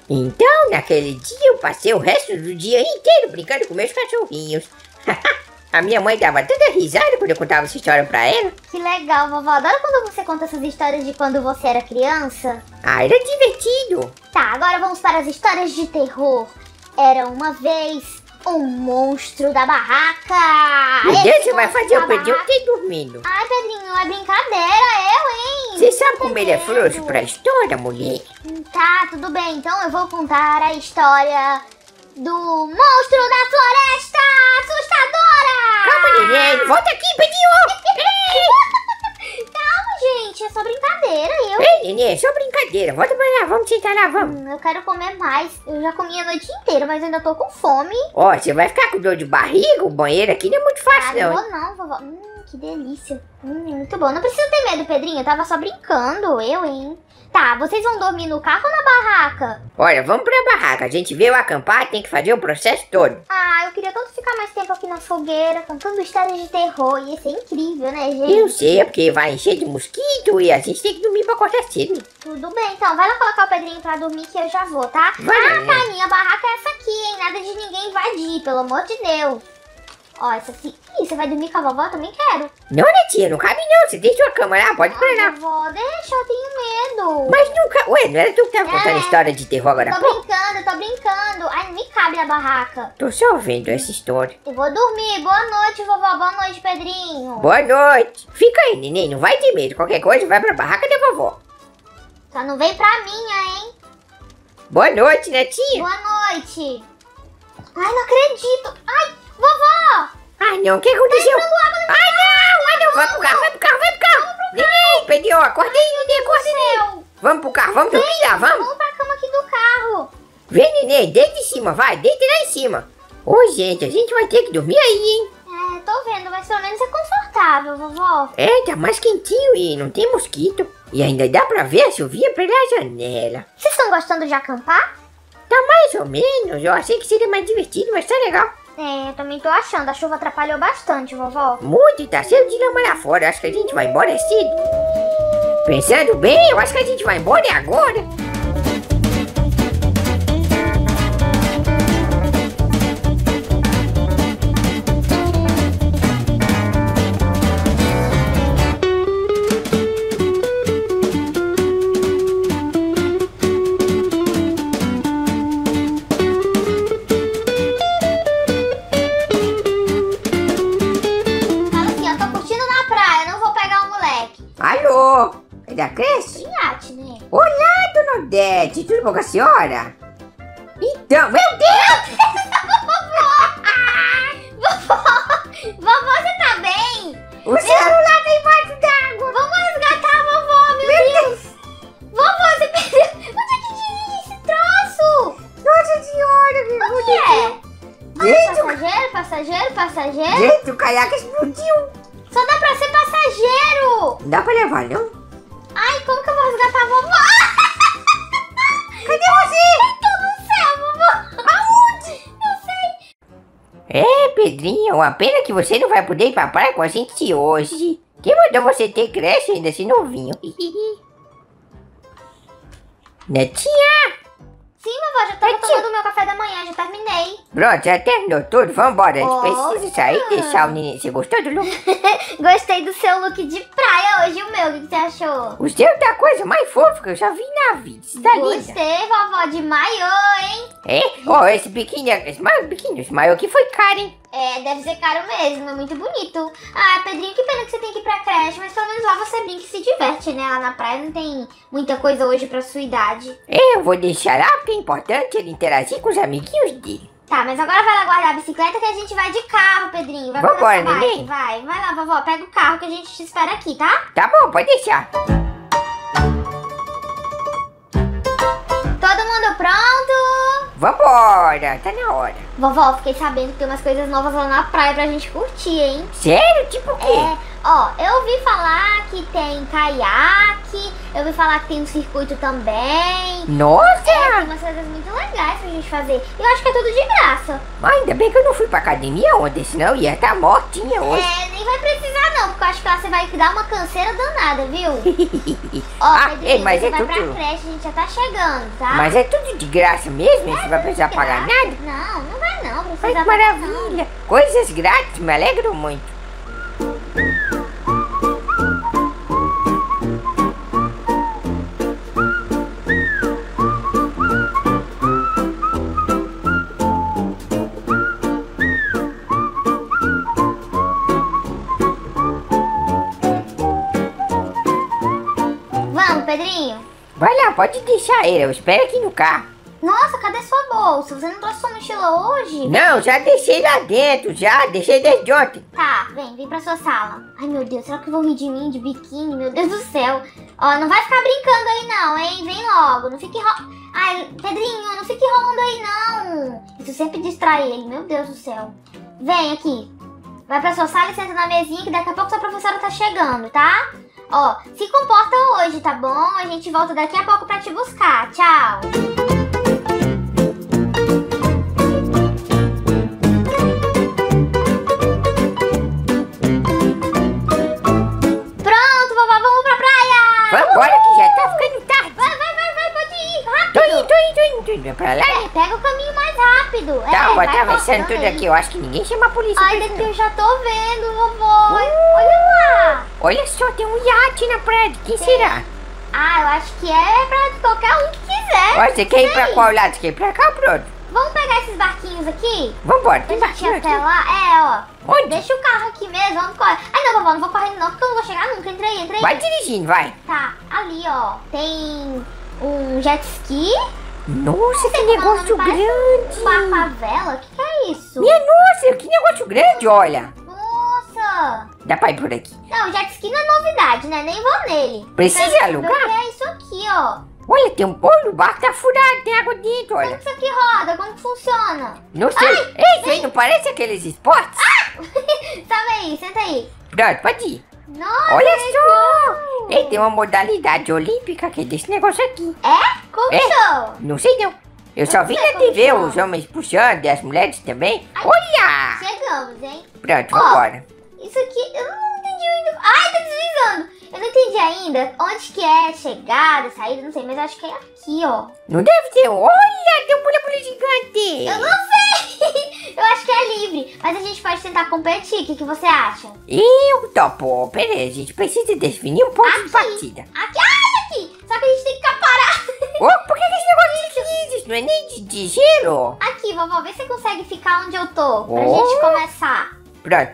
Então, naquele dia, eu passei o resto do dia inteiro brincando com meus cachorrinhos. A minha mãe dava tanta risada quando eu contava essa história pra ela. Que legal, vovó. Adoro quando você conta essas histórias de quando você era criança. Ah, era divertido. Tá, agora vamos para as histórias de terror. Era uma vez um monstro da barraca. Meu Deus, Esse você vai monstro fazer da o Pedrinho barraca- ter dormindo. Ai, Pedrinho, é brincadeira, hein? Você sabe como Tem ele é medo. frouxo pra história, mulher? Tá, tudo bem. Então eu vou contar a história do monstro da floresta assustadora. Calma, neném. Volta aqui, Pedrinho. Calma, gente. É só brincadeira. Ei, neném, é só brincadeira. Volta pra lá, vamos sentar lá, vamos. Eu quero comer mais. Eu já comi a noite inteira, mas ainda tô com fome. Ó, você vai ficar com dor de barriga? O banheiro aqui não é muito Ah, fácil, não não. vou não, vovó. Que delícia. Muito bom. Não precisa ter medo, Pedrinho. Eu tava só brincando. Hein? Tá, vocês vão dormir no carro ou na barraca? Olha, vamos pra barraca. A gente veio acampar, tem que fazer o processo todo. Ah, eu queria tanto ficar mais tempo aqui na fogueira, contando histórias de terror. Ia ser incrível, né, gente? Eu sei, é porque vai encher de mosquito e a gente tem que dormir pra acordar cedo. Tudo bem, então. Vai lá colocar o Pedrinho pra dormir que eu já vou, tá? Vai lá, né? Tá, minha barraca é essa aqui, hein? Nada de ninguém invadir, pelo amor de Deus. Ó, essa aqui. Ih, você vai dormir com a vovó? Também quero. Não, Netinha, não cabe não. Você deixa a cama lá, pode pôr lá. Vovó, deixa, eu tenho medo. Mas nunca... Ué, não era tu que tava contando história de terror agora há Tô pouco? brincando. Ai, não me cabe na barraca. Tô só vendo essa história. Eu vou dormir. Boa noite, vovó. Boa noite, Pedrinho. Boa noite. Fica aí, neném, não vai ter medo. Qualquer coisa, vai pra barraca da vovó. Só não vem pra minha, hein? Boa noite, Netinha. Boa noite. Ai, não acredito. Ai, vovó. Ai, não, o que aconteceu? Ai, não, vai pro carro. Neném, Pedrinho, acorda aí, neném, acorda aí. Vamos pro carro, vamos dormir lá, vamos. Vamos pra cama aqui do carro. Vem, neném, deita em cima, vai, deita lá em cima. Ô, gente, a gente vai ter que dormir aí, hein? É, tô vendo, mas pelo menos é confortável, vovó. É, tá mais quentinho e não tem mosquito. E ainda dá pra ver a chuvinha pela janela. Vocês estão gostando de acampar? Tá mais ou menos, eu achei que seria mais divertido, mas tá legal. É, eu também tô achando. A chuva atrapalhou bastante, vovó. Muito, tá cheio de lama lá fora, acho que a gente vai embora cedo. Pensando bem, eu acho que a gente vai embora agora. Fala assim, eu tô curtindo na praia, não vou pegar o moleque. Alô, é da creche? Iate, né? Olá, dona Odete, tudo bom com a senhora? Então, meu Deus! Vovó, você tá bem? O celular tá embaixo d'água! Vamos resgatar a vovó, meu Deus! Vovó, você perdeu... Onde é que tinha esse troço? Nossa senhora, que O que é? Gente, Passageiro? gente, o caiaque explodiu! Só dá pra ser passageiro! Não dá pra levar, não? Ai, como que eu vou resgatar a vovó? Cadê você? Eu tô no céu, vovó! Aonde? Não sei. É, Pedrinho, uma pena que você não vai poder ir pra praia com a gente hoje. Quem mandou você ter creche ainda assim novinho? Netinha! Sim, vovó, já tô tomando o meu café da manhã, já terminei. Pronto, já terminou tudo, vambora. A gente Olha. precisa sair e deixar o neném. Você gostou do look? Gostei do seu look de praia hoje, o meu, o que você achou? O seu tá a coisa mais fofa que eu já vi na vida. Você tá linda. Gostei, vovó, de maiô, hein? É? Ó, esse biquíni, esse maiô aqui foi caro, hein? É, deve ser caro mesmo, é muito bonito. Ah, Pedrinho, que pena que você tem que ir pra creche, mas pelo menos lá você brinca e se diverte, né? Lá na praia não tem muita coisa hoje pra sua idade. É, eu vou deixar lá porque é importante ele interagir com os amiguinhos dele. Tá, mas agora vai lá guardar a bicicleta que a gente vai de carro, Pedrinho. Vai Vambora, com essa bike, neném. vai lá, vovó, pega o carro que a gente te espera aqui, tá? Tá bom, pode deixar. Todo mundo pronto? Vambora, tá na hora. Vovó, fiquei sabendo que tem umas coisas novas lá na praia pra gente curtir, hein? Sério? Tipo o quê? É, ó, eu ouvi falar que tem caiaque, eu ouvi falar que tem um circuito também. Nossa! Tem umas coisas muito legais pra gente fazer. E eu acho que é tudo de graça. Ainda bem que eu não fui pra academia ontem, senão eu ia estar mortinha hoje. É, nem vai precisar não, porque eu acho que lá você vai dar uma canseira danada, viu? Ó, Ah, Pedrinho, ei, mas você é vai tudo- pra creche, a gente já tá chegando, tá? Mas é tudo de graça mesmo? Você vai precisar pagar nada? Não, não vai não, Ai, que maravilha. Coisas grátis, me alegro muito. Vamos, Pedrinho. Vai lá, pode deixar ele, eu espero aqui no carro. Nossa, cadê sua bolsa? Você não trouxe sua mochila hoje? Não, já deixei lá dentro, já, deixei desde ontem. Tá, vem pra sua sala. Ai, meu Deus, será que vão rir de mim de biquíni? Meu Deus do céu. Ó, não vai ficar brincando aí não, hein? Vem logo, não fique Ai, Pedrinho, não fique rolando aí não. Isso sempre distrai ele, meu Deus do céu. Vem aqui. Vai pra sua sala e senta na mesinha que daqui a pouco sua professora tá chegando, tá? Ó, se comporta hoje, tá bom? A gente volta daqui a pouco pra te buscar. Tchau. Pronto, vovó, vamos pra praia. Vambora que já tá ficando tarde. Vai, pode ir, rápido. Tô indo pra lá. Pega o caminho mais rápido. Tá, vou vai atravessando cortando tudo aí. aqui, eu acho que ninguém chama a polícia. Ai, pra isso, eu já tô vendo, vovó. Olha lá. olha só, tem um iate na praia, de quem será? Ah, eu acho que é pra qualquer um que quiser. Você quer ir pra Sei. qual lado? Você quer ir pra cá ou pro outro? Vamos pegar esses barquinhos aqui? Vambora, tem Pra gente ir barquinho até aqui. lá? Ó. Onde? Deixa o carro aqui mesmo, vamos correr. Ai, não, vovó, não vou correndo não, porque eu não vou chegar nunca. Entra aí. Vai dirigindo, vai. Tá, ali, ó. Tem um jet ski. Nossa, que Não, negócio parece grande. Uma favela? O que é isso? Minha nossa, que negócio grande, olha. Nossa. Dá pra ir por aqui. Não, o jet ski não é novidade, né? Nem vou nele. Precisa Quero saber alugar? O que é isso aqui, ó? Olha, tem um olho, o barco tá furado, tem água dentro, Como olha. que isso aqui roda? Como que funciona? Não sei. Ai, Ei, isso aí não parece aqueles esportes? Sabe aí, senta aí. Pronto, pode ir. Nossa, Olha que só. legal. Ei, tem uma modalidade olímpica que é desse negócio aqui. É? Como É? show? Não sei não. Eu só vi sei na como TV chama. os homens puxando e as mulheres também. Ai. Olha! Chegamos, hein? Pronto, Ó. vambora. Isso aqui, eu não entendi ainda. Ai, tá deslizando. Eu não entendi ainda onde que é chegada, saída, não sei, mas eu acho que é aqui, ó. Não deve ter um... Olha, tem um pula-pula gigante. Eu não sei. Eu acho que é livre, mas a gente pode tentar competir. O que você acha? Eu topo. Pera aí, a gente precisa definir um ponto de Aqui. partida. Aqui, ai, aqui. Só que a gente tem que ficar parado. Oh, por que esse negócio desliza? Isso não é nem de gelo? Aqui, vovó, vê se você consegue ficar onde eu tô, pra Oh. gente começar. Pronto.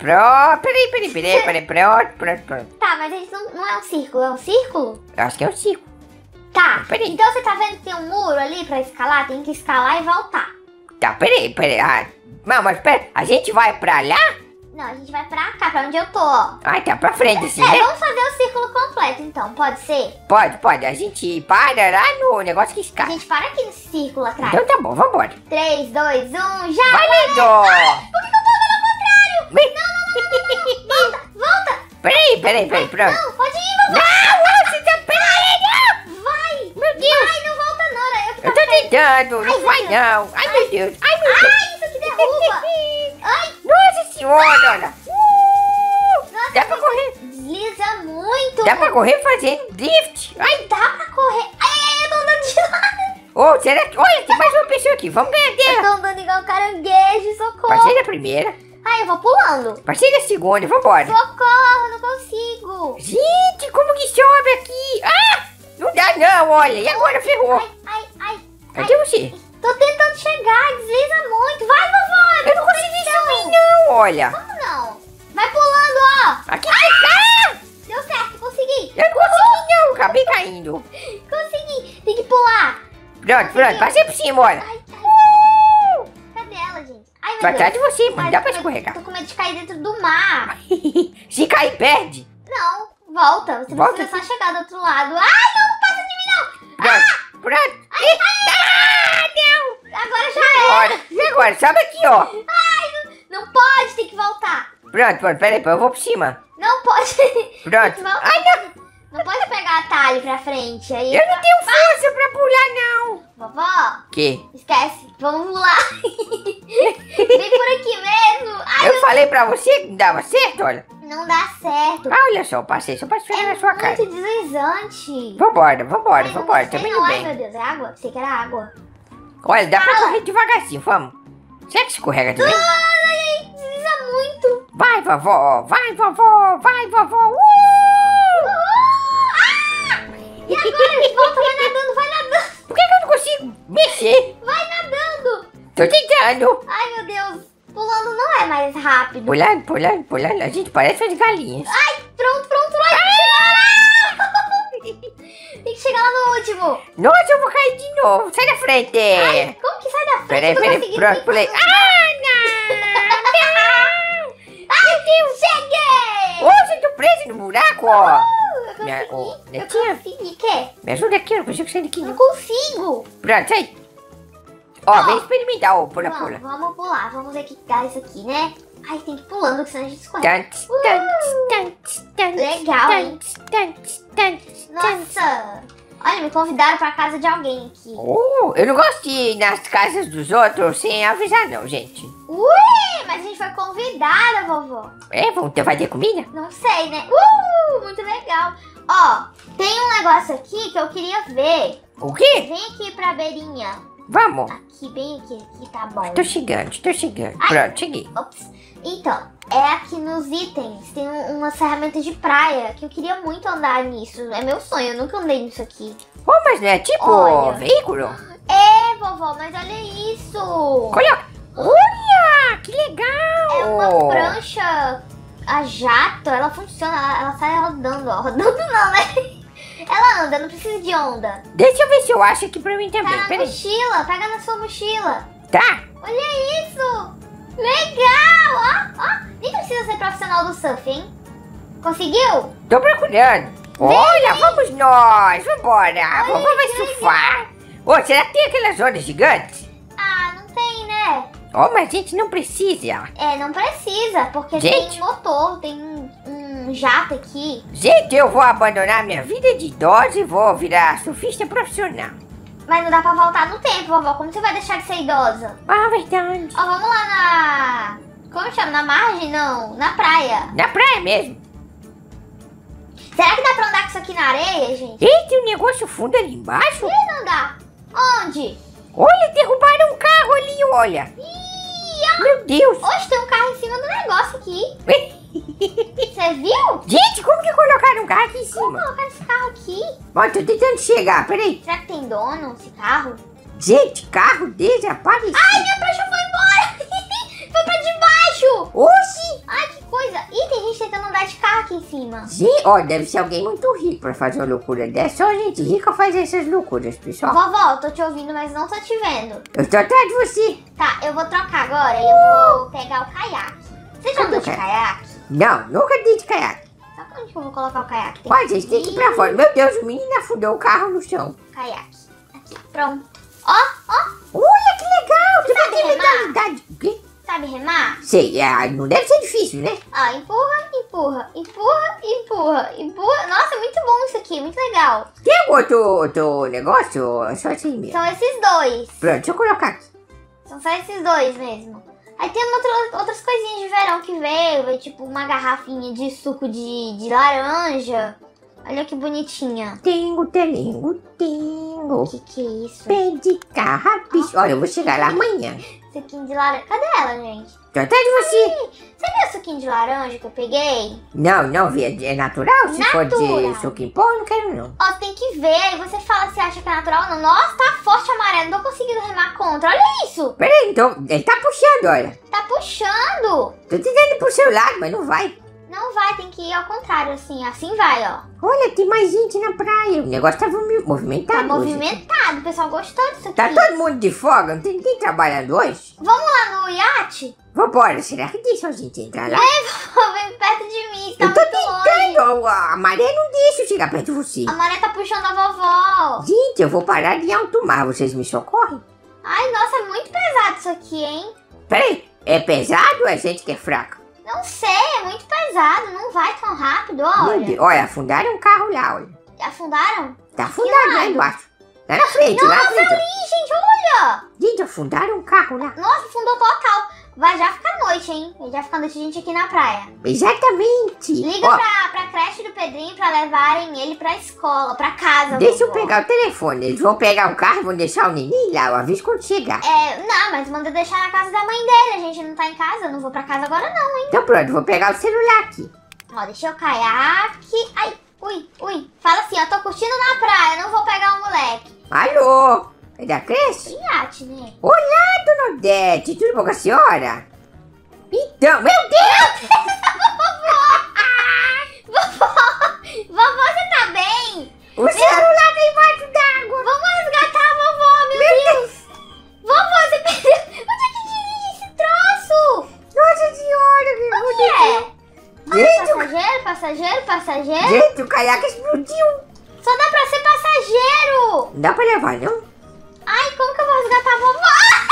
Pronto. Tá, mas a gente não é um círculo, é um círculo? Eu acho que é um ciclo. Tá, Peraí. então você tá vendo que tem um muro ali pra escalar? Tem que escalar e voltar. Tá, peraí. Ah, não, mas pera, a gente vai pra lá? Não, a gente vai pra cá, pra onde eu tô, ó. Ah, tá pra frente assim, É, né? vamos fazer o círculo completo então, pode ser? Pode. A gente para lá no negócio que A escala. gente para aqui nesse círculo atrás. Então tá bom, vambora. 3, 2, 1, já! Valendo! Por que eu tô andando ao contrário? Vem. Volta! Peraí, pronto. Não, pode ir, vovó! Não, você tá... Peraí, Vai! Meu Deus! Vai, não volta não, né? Eu tô tentando, não vai não. Ai, meu Deus. Ai, isso aqui derruba! Ai, Nossa senhora, olha. nossa, Dá pra correr. desliza muito! Dá pra correr fazendo drift. Ai, Dá pra correr! Ai, eu tô andando de lado! oh, será que... Olha, tem mais uma pessoa aqui. Vamos ganhar Eu dela. tô andando igual caranguejo, socorro! Passei da primeira. Ai, eu vou pulando! Passei da segunda. Vambora. Socorro, não consigo! Gente, como que sobe aqui? Ah, não dá não, olha. E agora ferrou. Ai, Cadê você? tô tentando chegar, desliza muito! Vai, vovó! Eu não consegui subir não, olha. Como não? Vai pulando, ó! Aqui tá. Deu certo, consegui! Eu não consegui não, acabei caindo. Consegui! Tem que pular! Pronto, passei por cima, olha. Ai, cadê ela, gente? Ai, meu Tô atrás Deus! de você, mas Ai, dá pra tô com medo- escorregar. Tô com medo de cair dentro do mar! Se cair, perde. Não, volta! Você Volta. precisa só chegar do outro lado! Ai, não passa de mim, não! Pronto. Eita, não. Agora já é! Olha, e agora? Sobe aqui, ó. Não pode, tem que voltar! Pronto, peraí, eu vou por cima. Não pode! Pronto. Volta. Ai, não. Não pode pegar atalho pra frente. Aí, Eu não tenho força pra pular, não. vovó, Que? esquece, vamos pular. Vem por aqui mesmo. Ai, Eu falei pra você que não dava certo, olha. não dá certo. Ah, olha só, passei só pra esfregar É na sua cara. muito deslizante. Vambora, Ai, não vambora. gostei Também não. não Ai, bem. meu Deus, é água? Pensei que era água. Olha, dá pra Fala. correr devagarzinho, vamos. Será que escorrega também? Ai, desliza muito. Vai, vovó, vai, vovó, vai, vovó. E agora? Volta, vai nadando, vai nadando. Por que eu não consigo mexer? Vai nadando. Tô tentando. Ai, meu Deus. Pulando não é mais rápido. Pulando, pulando, pulando. A gente parece as galinhas. Ai, pronto. Ai, tem que chegar lá no último. Nossa, eu vou cair de novo. Sai da frente. Ai, como que sai da frente? Peraí, Tô peraí. conseguindo Pronto, nem pulei. passar. Não. Ai, Deus, cheguei. Ô, eu tô preso no buraco, ó. Eu Ô, consegui. Netinha, Quer? me ajuda aqui, eu não consigo sair daqui, Não não. consigo. Pronto, sai. Ó, vem experimentar o pula-pula. Vamos pular. Vamos ver o que dá isso aqui, né? Ai, tem que ir pulando, que senão a gente escorrega. Tantes, tantes, tantes, tantes. Legal, hein? Tantes, tantes, tantes. Nossa. Olha, me convidaram pra casa de alguém aqui. Oh, eu não gosto de ir nas casas dos outros sem avisar, não, gente. Ui, mas a gente foi convidada, vovó. É, vamos ter fazer comida? Não sei, né? Muito legal. Ó, tem um negócio aqui que eu queria ver. O quê? Vem aqui pra beirinha. Vamos. Aqui, bem aqui. Aqui tá bom. Tô chegando, tô chegando. Ai. Pronto, cheguei. Ops. Então, é aqui nos itens. Tem umas ferramentas de praia que eu queria muito andar nisso. É meu sonho, eu nunca andei nisso aqui. Oh, mas não é tipo Olha. veículo? É, vovó, mas olha isso. Coloca. Olha, que legal. É uma prancha a jato, ela funciona, ela sai rodando, ó. Rodando não, né? Ela anda, não precisa de onda. Deixa eu ver se eu acho aqui pra mim Tá também. na Peraí. mochila, pega na sua mochila. Tá? Olha isso! Legal! Ó. Nem precisa ser profissional do surf, hein? Conseguiu? Tô procurando. Olha, vamos nós. Vambora. Vovó vai surfar. Ô, será que tem aquelas ondas gigantes? Ah, não tem, né? Oh, mas a gente não precisa. É, não precisa, porque Gente. tem motor, tem um jato aqui. Gente, eu vou abandonar minha vida de idosa e vou virar surfista profissional. Mas não dá pra voltar no tempo, vovó. Como você vai deixar de ser idosa? Ah, verdade. Ó, vamos lá na... Como chama? Na margem? Não, na praia. Na praia mesmo. Será que dá pra andar com isso aqui na areia, gente? Eita, tem um negócio fundo ali embaixo. Ih, não dá. Onde? Olha, derrubaram um carro ali, olha. Meu Deus. Oxe, tem um carro em cima do negócio aqui. Você viu? Gente, como que colocaram um carro aqui em Como cima? colocar esse carro aqui? Ó, tô tentando chegar, peraí. Será que tem dono esse carro? Gente, carro desaparecido. Ai, minha prancha foi embora! Foi pra debaixo! Oxi. Ai, que coisa! Ih, tem gente tentando andar de carro aqui em cima. Gente, ó, deve ser alguém muito rico pra fazer uma loucura dessa. Só gente rica faz essas loucuras, pessoal. Vovó, eu tô te ouvindo, mas não tô te vendo. Eu tô atrás de você. Tá, eu vou trocar agora e eu vou pegar o caiaque. Você já andou de Como caiaque? Não, nunca dei de caiaque. Sabe onde que eu vou colocar o caiaque? Tem Olha, gente, tem que ir pra fora. Meu Deus, o menino afundou o carro no chão. Caiaque. Aqui, pronto. Ó, Olha, que legal. Você vai sabe ter remar? mentalidade. O quê? sabe remar? Sei, não deve ser difícil, né? Ó, empurra, empurra, empurra, empurra, empurra. Nossa, muito bom isso aqui, muito legal. Tem algum outro negócio? É só assim mesmo. São esses dois. Pronto, deixa eu colocar aqui. São só esses dois mesmo. Aí tem outras coisinhas de verão que veio tipo uma garrafinha de suco de laranja. Olha que bonitinha. Tingo, telingo, tingo. O que é isso? Pé de carro, bicho. Olha, eu vou chegar lá amanhã. Suquinho de laranja. Cadê ela, gente? Tô atrás de você. Você viu o suquinho de laranja que eu peguei? Não, Vê, é natural? Se for Natural. de suco em pó, eu não quero não. Ó, você tem que ver. Aí você fala se acha que é natural ou não. Nossa, tá forte amarelo. Não tô conseguindo remar contra. Olha isso. Peraí, então, ele tá puxando, olha. Tá puxando. Tô tentando ir pro seu lado, mas não vai. Não vai, tem que ir ao contrário, assim. Assim vai, ó. Olha, tem mais gente na praia. O negócio tá movimentado. Tá hoje. movimentado. O pessoal gostou disso aqui. Tá todo mundo de folga? Não tem ninguém trabalhando hoje? Vamos lá no iate? Vambora, será que deixa a gente entrar lá? Vem perto de mim, você tá Eu tô muito longe. tentando, a maré não deixa eu chegar perto de você. A maré tá puxando a vovó. Gente, eu vou parar de alto mar, vocês me socorrem? Ai, nossa, é muito pesado isso aqui, hein? Peraí, é pesado ou é gente que é fraca? Não sei, é muito pesado. Não vai tão rápido, Meu olha. Deus, olha, afundaram um carro lá, olha. Afundaram? Tá afundado lá lado? embaixo. Lá na frente, lá na Nossa, frente. ali, gente, olha. Gente, afundaram um carro lá. Nossa, afundou total. Vai já ficar noite, hein? Vai já ficar noite a gente aqui na praia. Exatamente. Liga pra creche do Pedrinho pra levarem ele pra escola, pra casa. Deixa eu vovó. pegar o telefone. Eles vão pegar o carro e vão deixar o neném lá. Eu aviso quando chegar. Não, mas manda deixar na casa da mãe dele. A gente não tá em casa. Eu não vou pra casa agora não, hein? Então pronto, vou pegar o celular aqui. Ó, deixa eu cair aqui. Ai, ui. Fala assim, ó, tô curtindo na praia. Não vou pegar o moleque. Alô? É da creche? Iate, né? Olá, dona Odete. Tudo bom com a senhora? Então, meu Deus! Vovó, você tá bem? O celular tá embaixo d'água. Vamos resgatar a vovó, meu Deus. Vovó, você perdeu. Onde é que dirige esse troço? Nossa senhora, que O que é? Gente, Passageiro? gente, o caiaque explodiu. Só dá pra ser passageiro. Não dá pra levar, não? Ai, como que eu vou resgatar a vovó?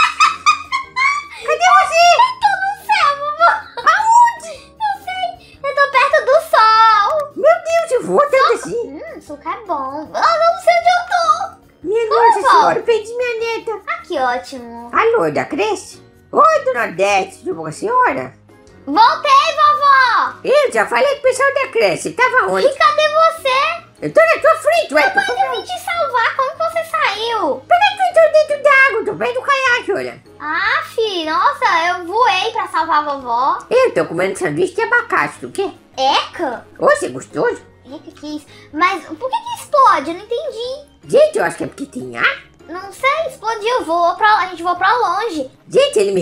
Cadê você? Eu tô no céu, vovó. Aonde? Não sei. Eu tô perto do sol. Meu Deus, eu vou tanto assim. Suco é bom. Eu não sei onde eu tô. Minha Como nossa vó? senhora, perdi minha neta. Ah, que ótimo. Alô, da creche? Oi, dona Odete, tudo bom com a senhora? Voltei, vovó. Eu já falei com o pessoal da creche, tava onde? E cadê você? Eu tô na tua frente, ué. Mas eu vim te salvar. Como que você saiu? Por que tu entrou dentro d'água? Tô perto do caiaque, olha. Ah, nossa, eu voei pra salvar a vovó. Eu tô comendo sanduíche de abacate, tu quer? Eca? Ô, você é gostoso? Eca, que isso? Mas por que explode? Eu não entendi. Gente, eu acho que é porque tem ar. Não sei, explodiu. A gente voou pra longe. Gente, ele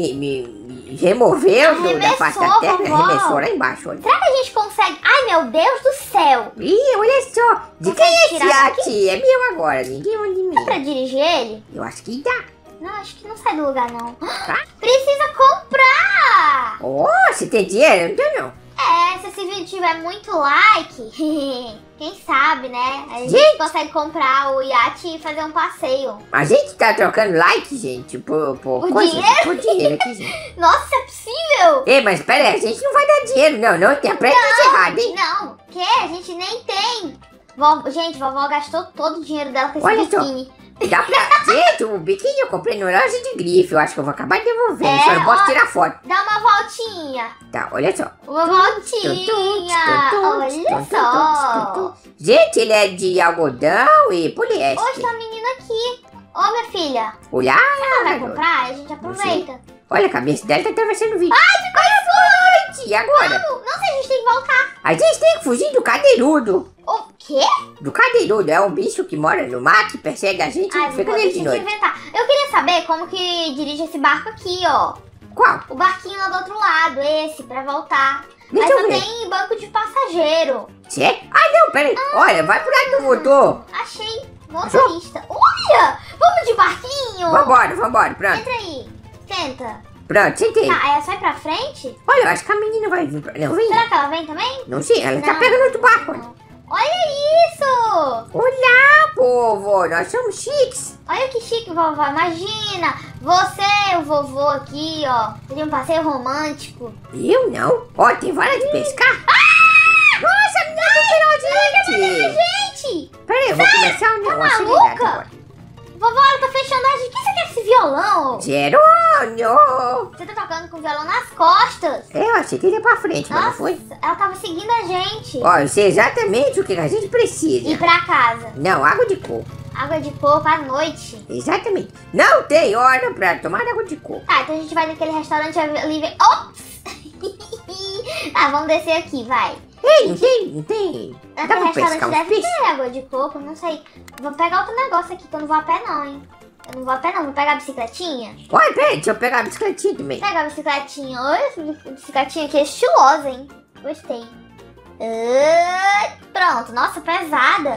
me removeu da face da terra e vovó. arremessou lá embaixo, olha. Será que a gente consegue? Ai, meu Deus do céu. Ih, olha só. De Consegue quem é esse tirar daqui? iate? É meu agora, ninguém manda em Dá pra mim. dirigir ele? Eu acho que dá. Não, acho que não sai do lugar, não. Tá? Precisa comprar. Ó, você tem dinheiro? Não tem não. Se esse vídeo tiver muito like, quem sabe, né? A gente Gente. consegue comprar o iate e fazer um passeio. A gente tá trocando like, gente, por coisa, dinheiro? por dinheiro aqui, gente. Nossa, é possível? Ei, mas pera aí, a gente não vai dar dinheiro, não interpreta isso errado, hein? Não, que? A gente nem tem. Gente, vovó gastou todo o dinheiro dela com esse Olha só. biquíni. Dá pra... Gente, o biquíni eu comprei no loja de grife, eu acho que eu vou acabar devolvendo, É, só não posso ó. tirar foto. Dá uma voltinha. Tá, olha só. Uma voltinha. Olha só. Gente, ele é de algodão e poliéster. Hoje tá um menino aqui. Ô, minha filha. Olha, Ela vai comprar? A gente aproveita. olha, a cabeça dela tá atravessando o vídeo. Ai, ficou escuro. E agora? Não sei, a gente tem que voltar. A gente tem que fugir do cadeirudo. O quê? Do cadeirudo, é um bicho que mora no mar, que persegue a gente Ai, e fica vovó, nele deixa de eu noite. inventar. Eu queria saber como que dirige esse barco aqui, ó. Qual? O barquinho lá do outro lado, esse, pra voltar. Deixa Mas eu só ver. tem banco de passageiro. Sério? Ah, não, peraí. Olha, vai pro lado do motor. Achei. Motorista. Olha! Vamos de barquinho? Vambora, pronto. Entra aí. Senta. Pronto, sentei. Tá, só ir pra frente? Olha, eu acho que a menina vai vir pra... Não, vem. Será que ela vem também? Não sei, ela tá Não. pegando outro barco. Não. Olha isso! Olá, povo, nós somos chiques. Olha que chique, vovó. Imagina, você, o vovô aqui, ó. Teria um passeio romântico. Eu não. Ó, tem vara de pescar. Nossa, a menina atropelou a gente. Gente! Peraí, eu vou começar uma maluca? atividade agora. Vovó, ela tá fechando a gente. O que você quer com esse violão? Jerônimo. Você tá tocando com o violão nas costas. Eu achei que ele ia pra frente, mas não Nossa, foi. ela tava seguindo a gente. Ó, eu sei exatamente o que a gente precisa. Ir pra casa. Não, água de coco. Água de coco à noite. Exatamente. Não tem hora pra tomar água de coco. Tá, então a gente vai naquele restaurante ali. Ops! Tá, vamos descer aqui, vai. Ei, não tem. Dá Naquele pra pescar restaurante uns deve peixes? ter água de coco, não sei. Vou pegar outro negócio aqui, que eu não vou a pé não, hein. Eu não vou a pé não, vou pegar a bicicletinha. Olha, peraí, deixa eu pegar a bicicletinha também. Pega a bicicletinha. Olha essa bicicletinha aqui, é estilosa, hein. Gostei. Pronto, nossa, pesada.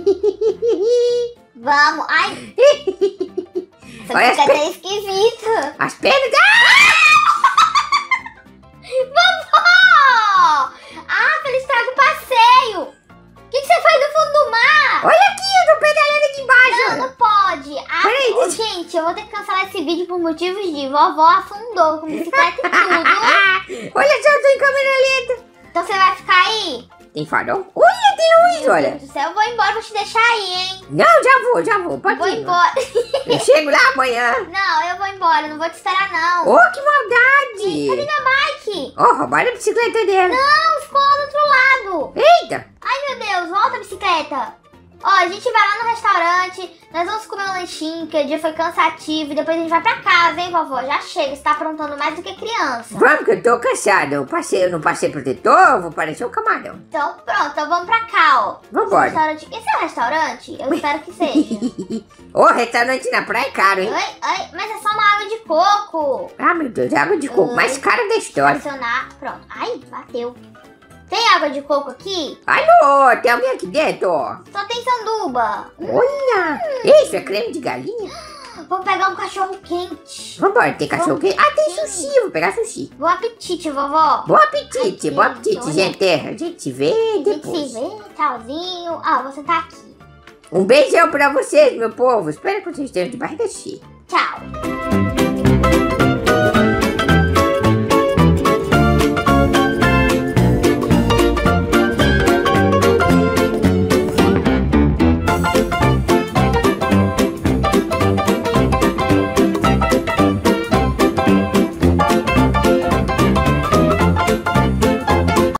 Vamos, ai. Essa Olha as bicicleta é esquisita. As pernas... Vovó! Ah, ele estraga o passeio. O que você faz no fundo do mar? Olha aqui, eu tô pedalando aqui embaixo. Não, não pode. Ah, Peraí, ô, gente, eu vou ter que cancelar esse vídeo por motivos de vovó afundou com bicicleta e tudo. Olha só, eu tô em câmera lenta. Então você vai ficar aí? Tem farol? Olha, tem luz, Meu olha. Deus do céu, eu vou embora, vou te deixar aí, hein? Não, já vou. Pode Vou ir. embora. Eu chego lá amanhã. Não, eu vou embora, não vou te esperar, não. Oh, que maldade. Cadê minha bike? Oh, roubaram a bicicleta dela. Não, ficou lá do outro lado. Eita. Ai, meu Deus, volta a bicicleta. Ó, a gente vai lá no restaurante, nós vamos comer um lanchinho, porque o dia foi cansativo, e depois a gente vai pra casa, hein, vovó? Já chega, você tá aprontando mais do que criança. Vamos que eu tô cansada. Eu não passei protetor, vou parecer um camarão. Então pronto, então vamos pra cá, ó. Vambora. Restaurante. Esse é um restaurante? Eu espero que seja. Ô, restaurante na praia é caro, hein? Ai, mas é só uma água de coco. Ah, meu Deus, água de coco, mais cara da história. Adicionar, pronto. Ai, bateu. Tem água de coco aqui? Alô, tem alguém aqui dentro, ó. Só tem sanduba. Olha, isso é creme de galinha? Vou pegar um cachorro quente. Vambora, tem cachorro quente? Ah, tem sushi, vou pegar sushi. Bom apetite, vovó. Bom apetite, bom apetite, Olha. gente. A gente se vê A gente depois. se vê, tchauzinho. Ó, vou sentar aqui. Um beijão pra vocês, meu povo. Espero que vocês estejam de barriga cheia. Tchau.